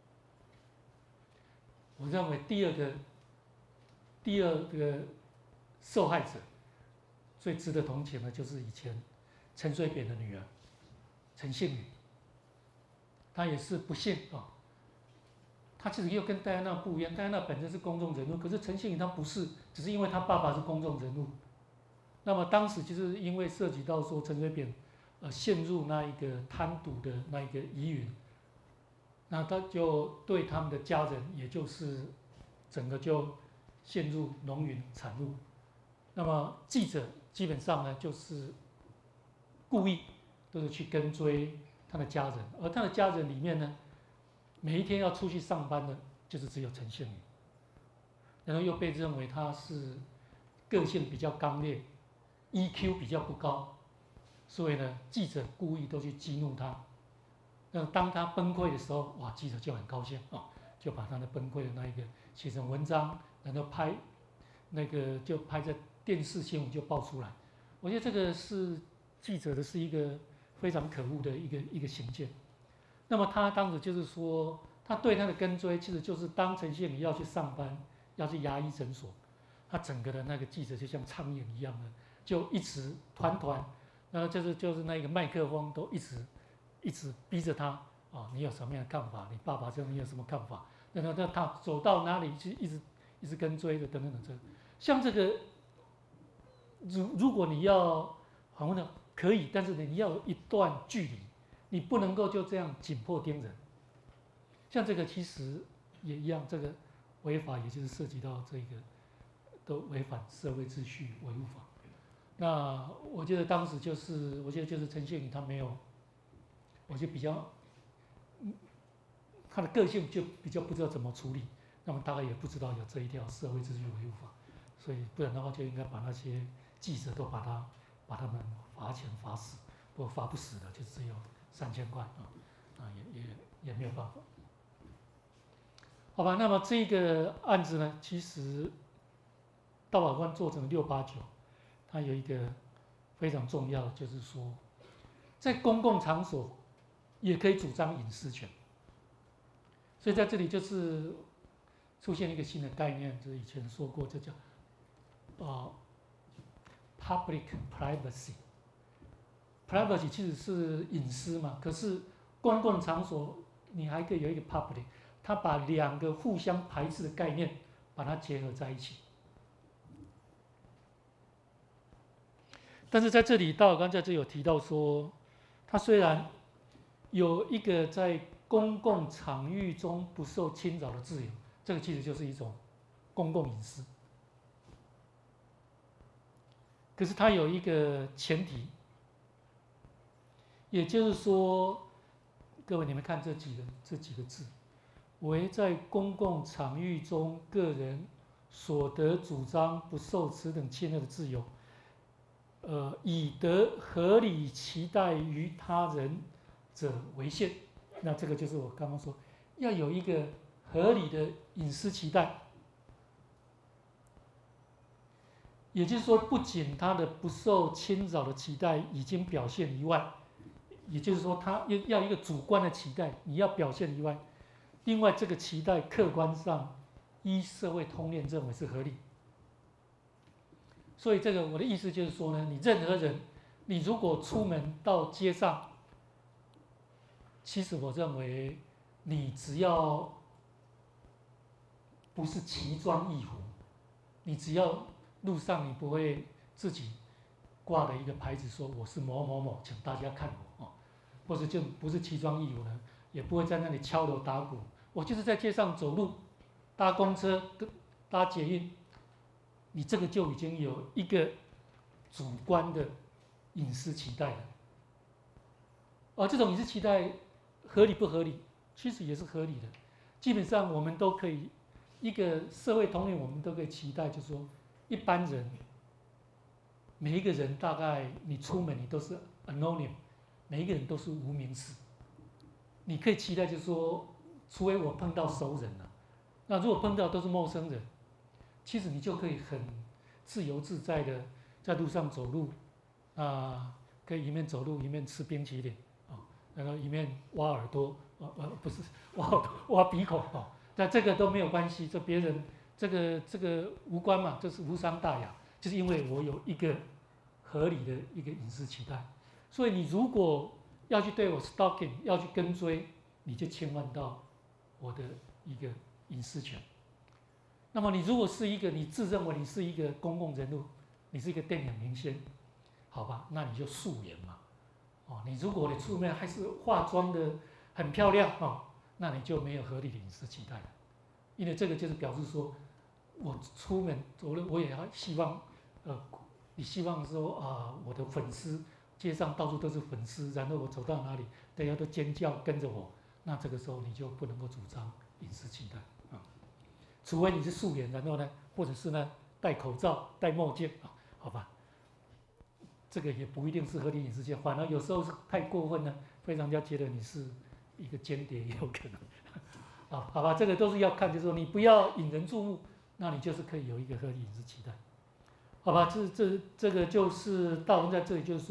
我认为第二个受害者最值得同情的，就是以前陈水扁的女儿陈幸妤，她也是不幸她其实又跟戴安娜不一样，戴安娜本身是公众人物，可是陈幸妤她不是，只是因为她爸爸是公众人物。那么当时就是因为涉及到说陈水扁陷入那一个贪渎的那一个疑云，那他就对他们的家人，也就是整个就陷入浓云惨雾。那么记者基本上呢，就是故意都是去跟追他的家人，而他的家人里面呢，每一天要出去上班的，就是只有陈幸妤，然后又被认为他是个性比较刚烈，EQ 比较不高，所以呢，记者故意都去激怒他。那当他崩溃的时候，哇，记者就很高兴就把他的崩溃的那一个写成文章，然后就拍在电视新闻就爆出来。我觉得这个是记者的是一个非常可恶的一个行径。那么他当时就是说，他对他的跟追，其实就是当陈宪宇要去上班，要去牙医诊所，他整个的那个记者就像苍蝇一样的，就一直团，然后就是那个麦克风都一直逼着他啊，你有什么样的看法？你爸爸这样你有什么看法？那他走到哪里就一直跟追的等等等等。像这个，如果你要访问的可以，但是你要有一段距离，你不能够就这样紧迫盯人。像这个其实也一样，这个违法也就是涉及到这个都违反社会秩序维护法。那我觉得当时就是，我觉得就是陈宪宇他没有，我就比较，他的个性就比较不知道怎么处理，那么大概也不知道有这一条社会秩序维护法，所以不然的话就应该把那些记者都把他们罚钱罚死，不过罚不死的就只有3000块也没有办法。好吧，那么这个案子呢，其实大法官做成689，它有一个非常重要的，就是说，在公共场所也可以主张隐私权。所以在这里就是出现一个新的概念，就是以前说过，这叫public privacy。privacy 其实是隐私嘛，可是公共场所你还可以有一个 public， 它把2个互相排斥的概念把它结合在一起。但是在这里，大法官在这里有提到说，他虽然有一个在公共场域中不受侵扰的自由，这个其实就是一种公共隐私。可是它有一个前提，也就是说，各位你们看这几个字，为在公共场域中个人所得主张不受此等侵害的自由，以得合理期待于他人者为限。那这个就是我刚刚说，要有一个合理的隐私期待。也就是说，不仅他的不受侵扰的期待已经表现以外，也就是说，他要一个主观的期待，你要表现以外，另外这个期待客观上依社会通念认为是合理。所以这个我的意思就是说呢，你任何人，你如果出门到街上，其实我认为你只要不是奇装异服，你只要路上你不会自己挂了一个牌子说我是某某某，请大家看我，或者就不是奇装异服的，也不会在那里敲锣打鼓，我就是在街上走路，搭公车、搭捷运，你这个就已经有一个主观的隐私期待了。而这种隐私期待合理不合理？其实也是合理的。基本上我们都可以，一个社会通念我们都可以期待，就是说，一般人，每一个人大概你出门你都是 anonym， 每一个人都是无名氏。你可以期待就是说，除非我碰到熟人了，那如果碰到都是陌生人，其实你就可以很自由自在的在路上走路，可以一面走路一面吃冰淇淋，然后一面挖耳朵，不是挖耳朵，挖鼻孔，那这个都没有关系，这别人这个无关嘛，这是无伤大雅，就是因为我有一个合理的一个隐私期待，所以你如果要去对我 stalking， 要去跟追，你就侵犯到我的一个隐私权。那么你如果是一个你自认为你是一个公共人物，你是一个电影明星，好吧，那你就素颜嘛。你如果你出门还是化妆的很漂亮，那你就没有合理的隐私期待了。因为这个就是表示说，我出门我也要希望，你希望说我的粉丝街上到处都是粉丝，然后我走到哪里大家都尖叫跟着我，那这个时候你就不能够主张隐私期待。除非你是素颜，然后呢，或者是呢戴口罩、戴墨镜，好吧，这个也不一定是合理隐私权，反而有时候是太过分了，会让人家觉得你是一个间谍也有可能。好吧，这个都是要看，就是说你不要引人注目，那你就是可以有一个合理隐私期待，好吧？这个就是大文在这里就是说，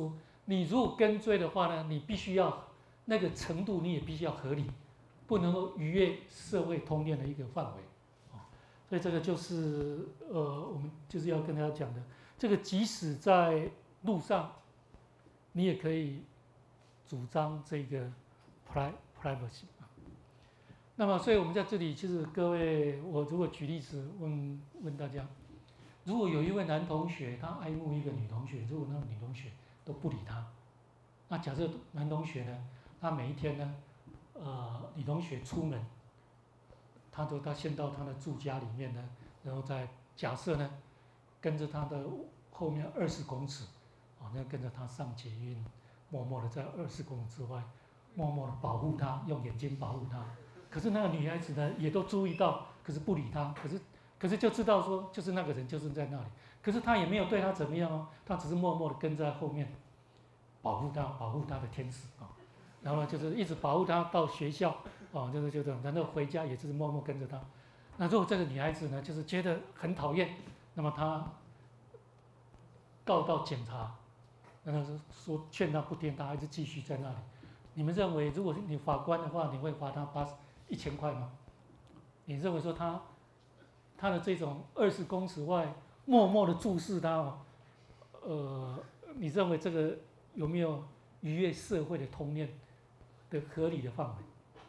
你如果跟追的话呢，你必须要那个程度，你也必须要合理，不能够逾越社会通念的一个范围。所以这个就是我们就是要跟大家讲的，这个即使在路上，你也可以主张这个 privacy。那么，所以我们在这里，其实各位，我如果举例子问大家，如果有一位男同学他爱慕一个女同学，如果那个女同学都不理他，那假设男同学呢，他每一天呢，女同学出门，他先到他的住家里面呢，然后再假设呢，跟着他的后面20公尺，那跟着他上捷运，默默的在20公尺之外，默默的保护他，用眼睛保护他。可是那个女孩子呢，也都注意到，可是不理他，可是就知道说，就是那个人就是在那里，可是他也没有对他怎么样哦，他只是默默的跟在后面，保护他的天使啊，然后呢，就是一直保护他到学校就是这样，然后回家也是默默跟着他。那如果这个女孩子呢，就是觉得很讨厌，那么她告到警察，然后说劝他不听，他还是继续在那里。你们认为，如果你法官的话，你会罚他1000块吗？你认为说他的这种20公尺外默默的注视他你认为这个有没有逾越社会的通念的合理的范围？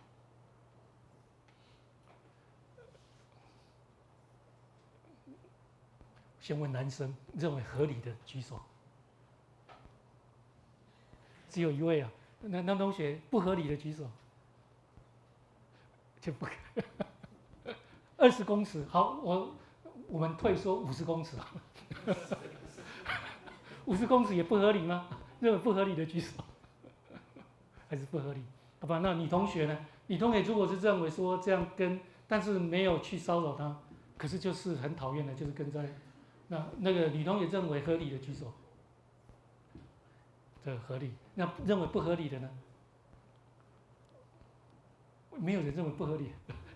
先问男生，认为合理的举手。只有一位啊，男同学不合理的举手。就不20公尺，好，我们退缩50公尺50公尺也不合理吗？认为不合理的举手，还是不合理？好吧，那女同学呢？女同学如果是认为说这样跟，但是没有去骚扰她，可是就是很讨厌的，就是跟在那个女同学认为合理的举手，这合理。那认为不合理的呢？没有人认为不合理，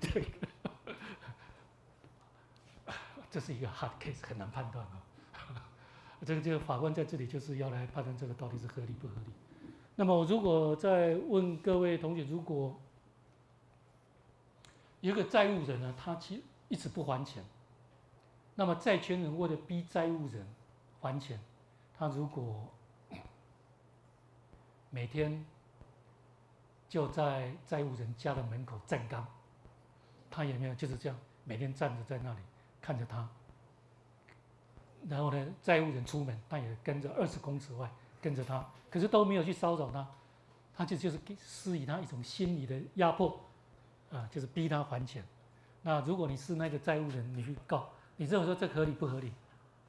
这是一个 hard case， 很难判断啊。这个法官在这里就是要来判断这个到底是合理不合理。那么，如果再问各位同学，如果有一个债务人呢，他一直不还钱，那么债权人为了逼债务人还钱，他如果每天就在债务人家的门口站岗，他也没有就是这样每天站着在那里看着他，然后呢，债务人出门，他也跟着20公尺外跟着他，可是都没有去骚扰他，他就是施以他一种心理的压迫，就是逼他还钱。那如果你是那个债务人，你去告，你认为说这合理不合理？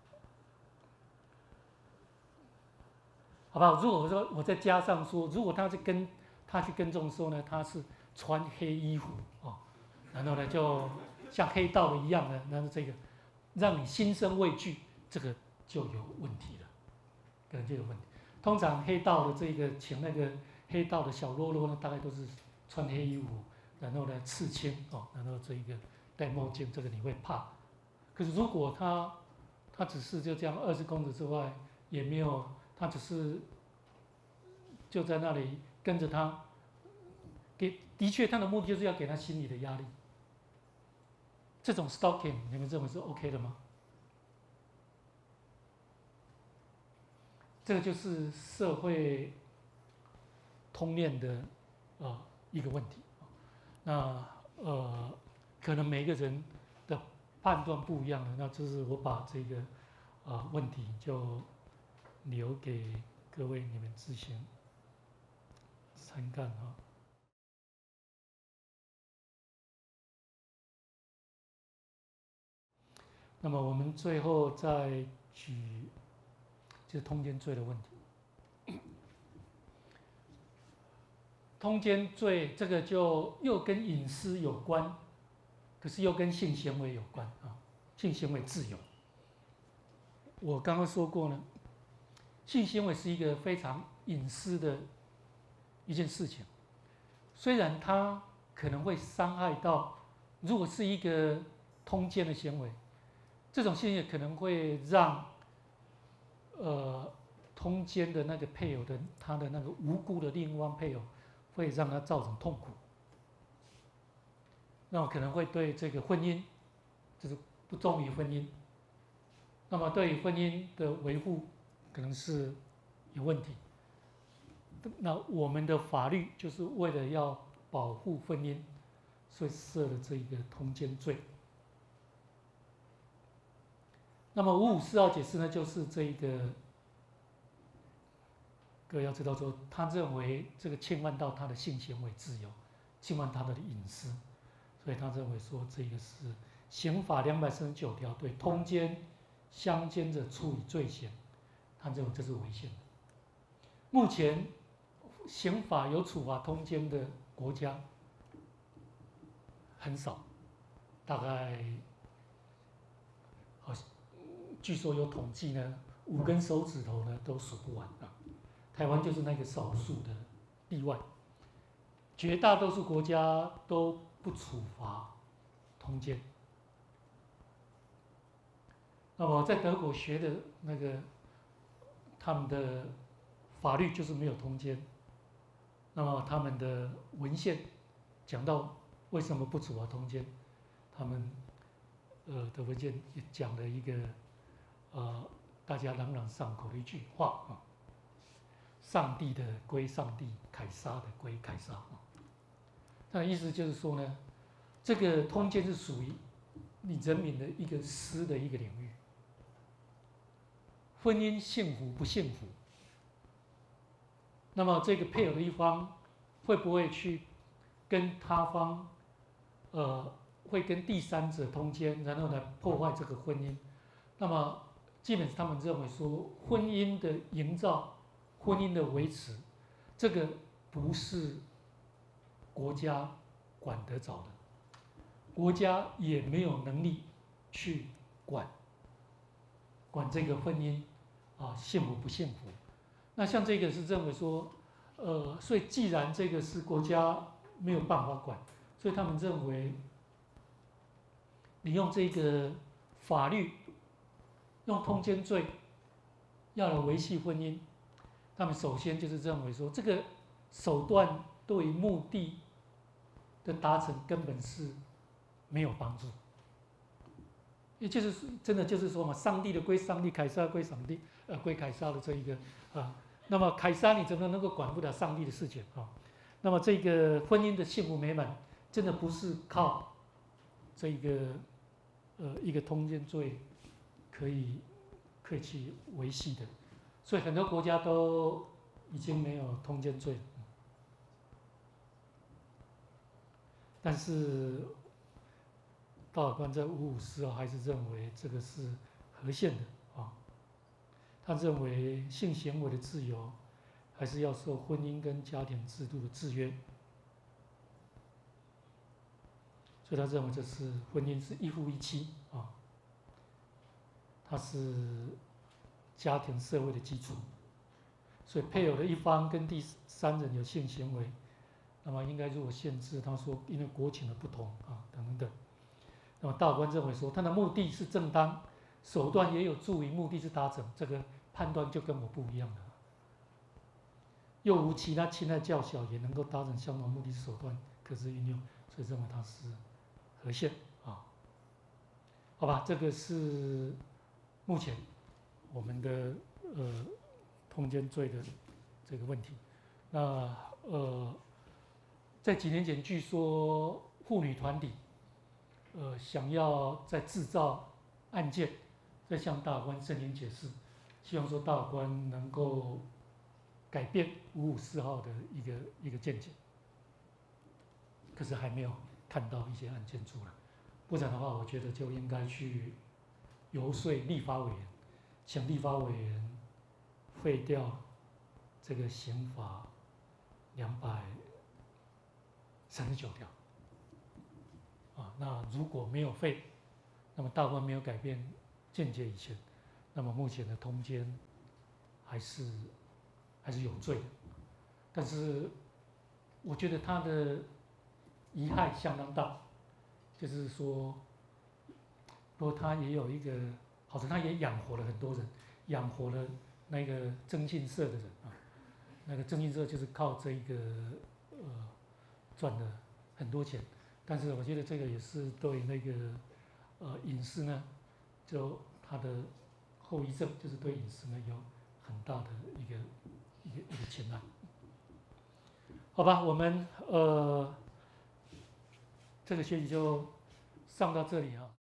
好不好？如果说我再加上说，如果他去跟踪的时候呢，他是穿黑衣服然后呢就像黑道的一样的，那这个让你心生畏惧，这个就有问题了，可能就有问题。通常黑道的这个请那个黑道的小喽啰呢，大概都是穿黑衣服，然后呢刺青然后这一个戴墨镜，这个你会怕。可是如果他只是就这样20公尺之外，也没有，他只是就在那里跟着他，的确他的目的就是要给他心理的压力。这种 stalking 你们认为是 OK 的吗？这个就是社会通念的一个问题。那可能每一个人的判断不一样的，那就是我把这个问题就留给各位你们自行参看啊。那么我们最后再举就是通奸罪的问题。通奸罪这个就又跟隐私有关，可是又跟性行为有关性行为自由。我刚刚说过呢，性行为是一个非常隐私的一件事情，虽然它可能会伤害到，如果是一个通奸的行为，这种行为可能会让通奸的那个配偶的他的那个无辜的另一方配偶，会让他造成痛苦，那么可能会对这个婚姻，就是不忠于婚姻，那么对于婚姻的维护可能是有问题。那我们的法律就是为了要保护婚姻，所以设了这一个通奸罪。那么554号解释呢，就是这一个，各位要知道说，他认为这个侵犯到他的性行为自由，侵犯他的隐私，所以他认为说这个是刑法239条对通奸、相奸者处以罪嫌，他认为这是违宪的。目前刑法有处罚通奸的国家很少，大概据说有统计呢，5根手指头呢都数不完啊。台湾就是那个少数的例外，绝大多数国家都不处罚通奸。那么在德国学的那个他们的法律就是没有通奸，那么他们的文献讲到为什么不处罚通奸，他们的文件也讲了一个大家朗朗上口的一句话啊：上帝的归上帝，凯撒的归凯撒啊。那意思就是说呢，这个通奸是属于你人民的一个私的一个领域，婚姻幸福不幸福，那么这个配偶的一方会不会去跟他方，会跟第三者通奸，然后来破坏这个婚姻？那么基本上他们认为说，婚姻的营造、婚姻的维持，这个不是国家管得着的，国家也没有能力去管这个婚姻啊幸福不幸福。那像这个是认为说，所以既然这个是国家没有办法管，所以他们认为，你用这个法律，用通奸罪，要来维系婚姻，他们首先就是认为说，这个手段对于目的的达成根本是没有帮助。也就是真的就是说嘛，上帝的归上帝，凯撒归上帝，归凯撒的这一个啊。那么凯撒你怎么能够管不了上帝的事情啊？那么这个婚姻的幸福美满，真的不是靠这个一个通奸罪可以去维系的。所以很多国家都已经没有通奸罪了。但是大法官在554号还是认为这个是合宪的啊。他认为性行为的自由还是要受婚姻跟家庭制度的制约，所以他认为这是婚姻是一夫一妻啊，它是家庭社会的基础，所以配偶的一方跟第三人有性行为，那么应该如果限制，他说因为国情的不同啊等等。那么大法官认为说，他的目的是正当，手段也有助于目的之达成，这个判断就跟我不一样了。又无其他侵害较小也能够达成相同目的之手段可资运用，所以认为它是合宪啊。好吧，这个是目前我们的通奸罪的这个问题。那在几年前，据说妇女团体想要在制造案件，再向大法官申请解释，希望说大法官能够改变554号的一个见解。可是还没有看到一些案件出来，不然的话，我觉得就应该去游说立法委员，请立法委员废掉这个刑法239条。那如果没有废，那么大法官没有改变见解以前，那么目前的通奸还是有罪的。但是我觉得他的遗害相当大，就是说，不过他也有一个好处，他也养活了很多人，养活了那个征信社的人啊，那个征信社就是靠这一个赚了很多钱，但是我觉得这个也是对那个隐私呢，就它的后遗症就是对隐私呢有很大的一个侵害。好吧，我们这个学期就上到这里啊。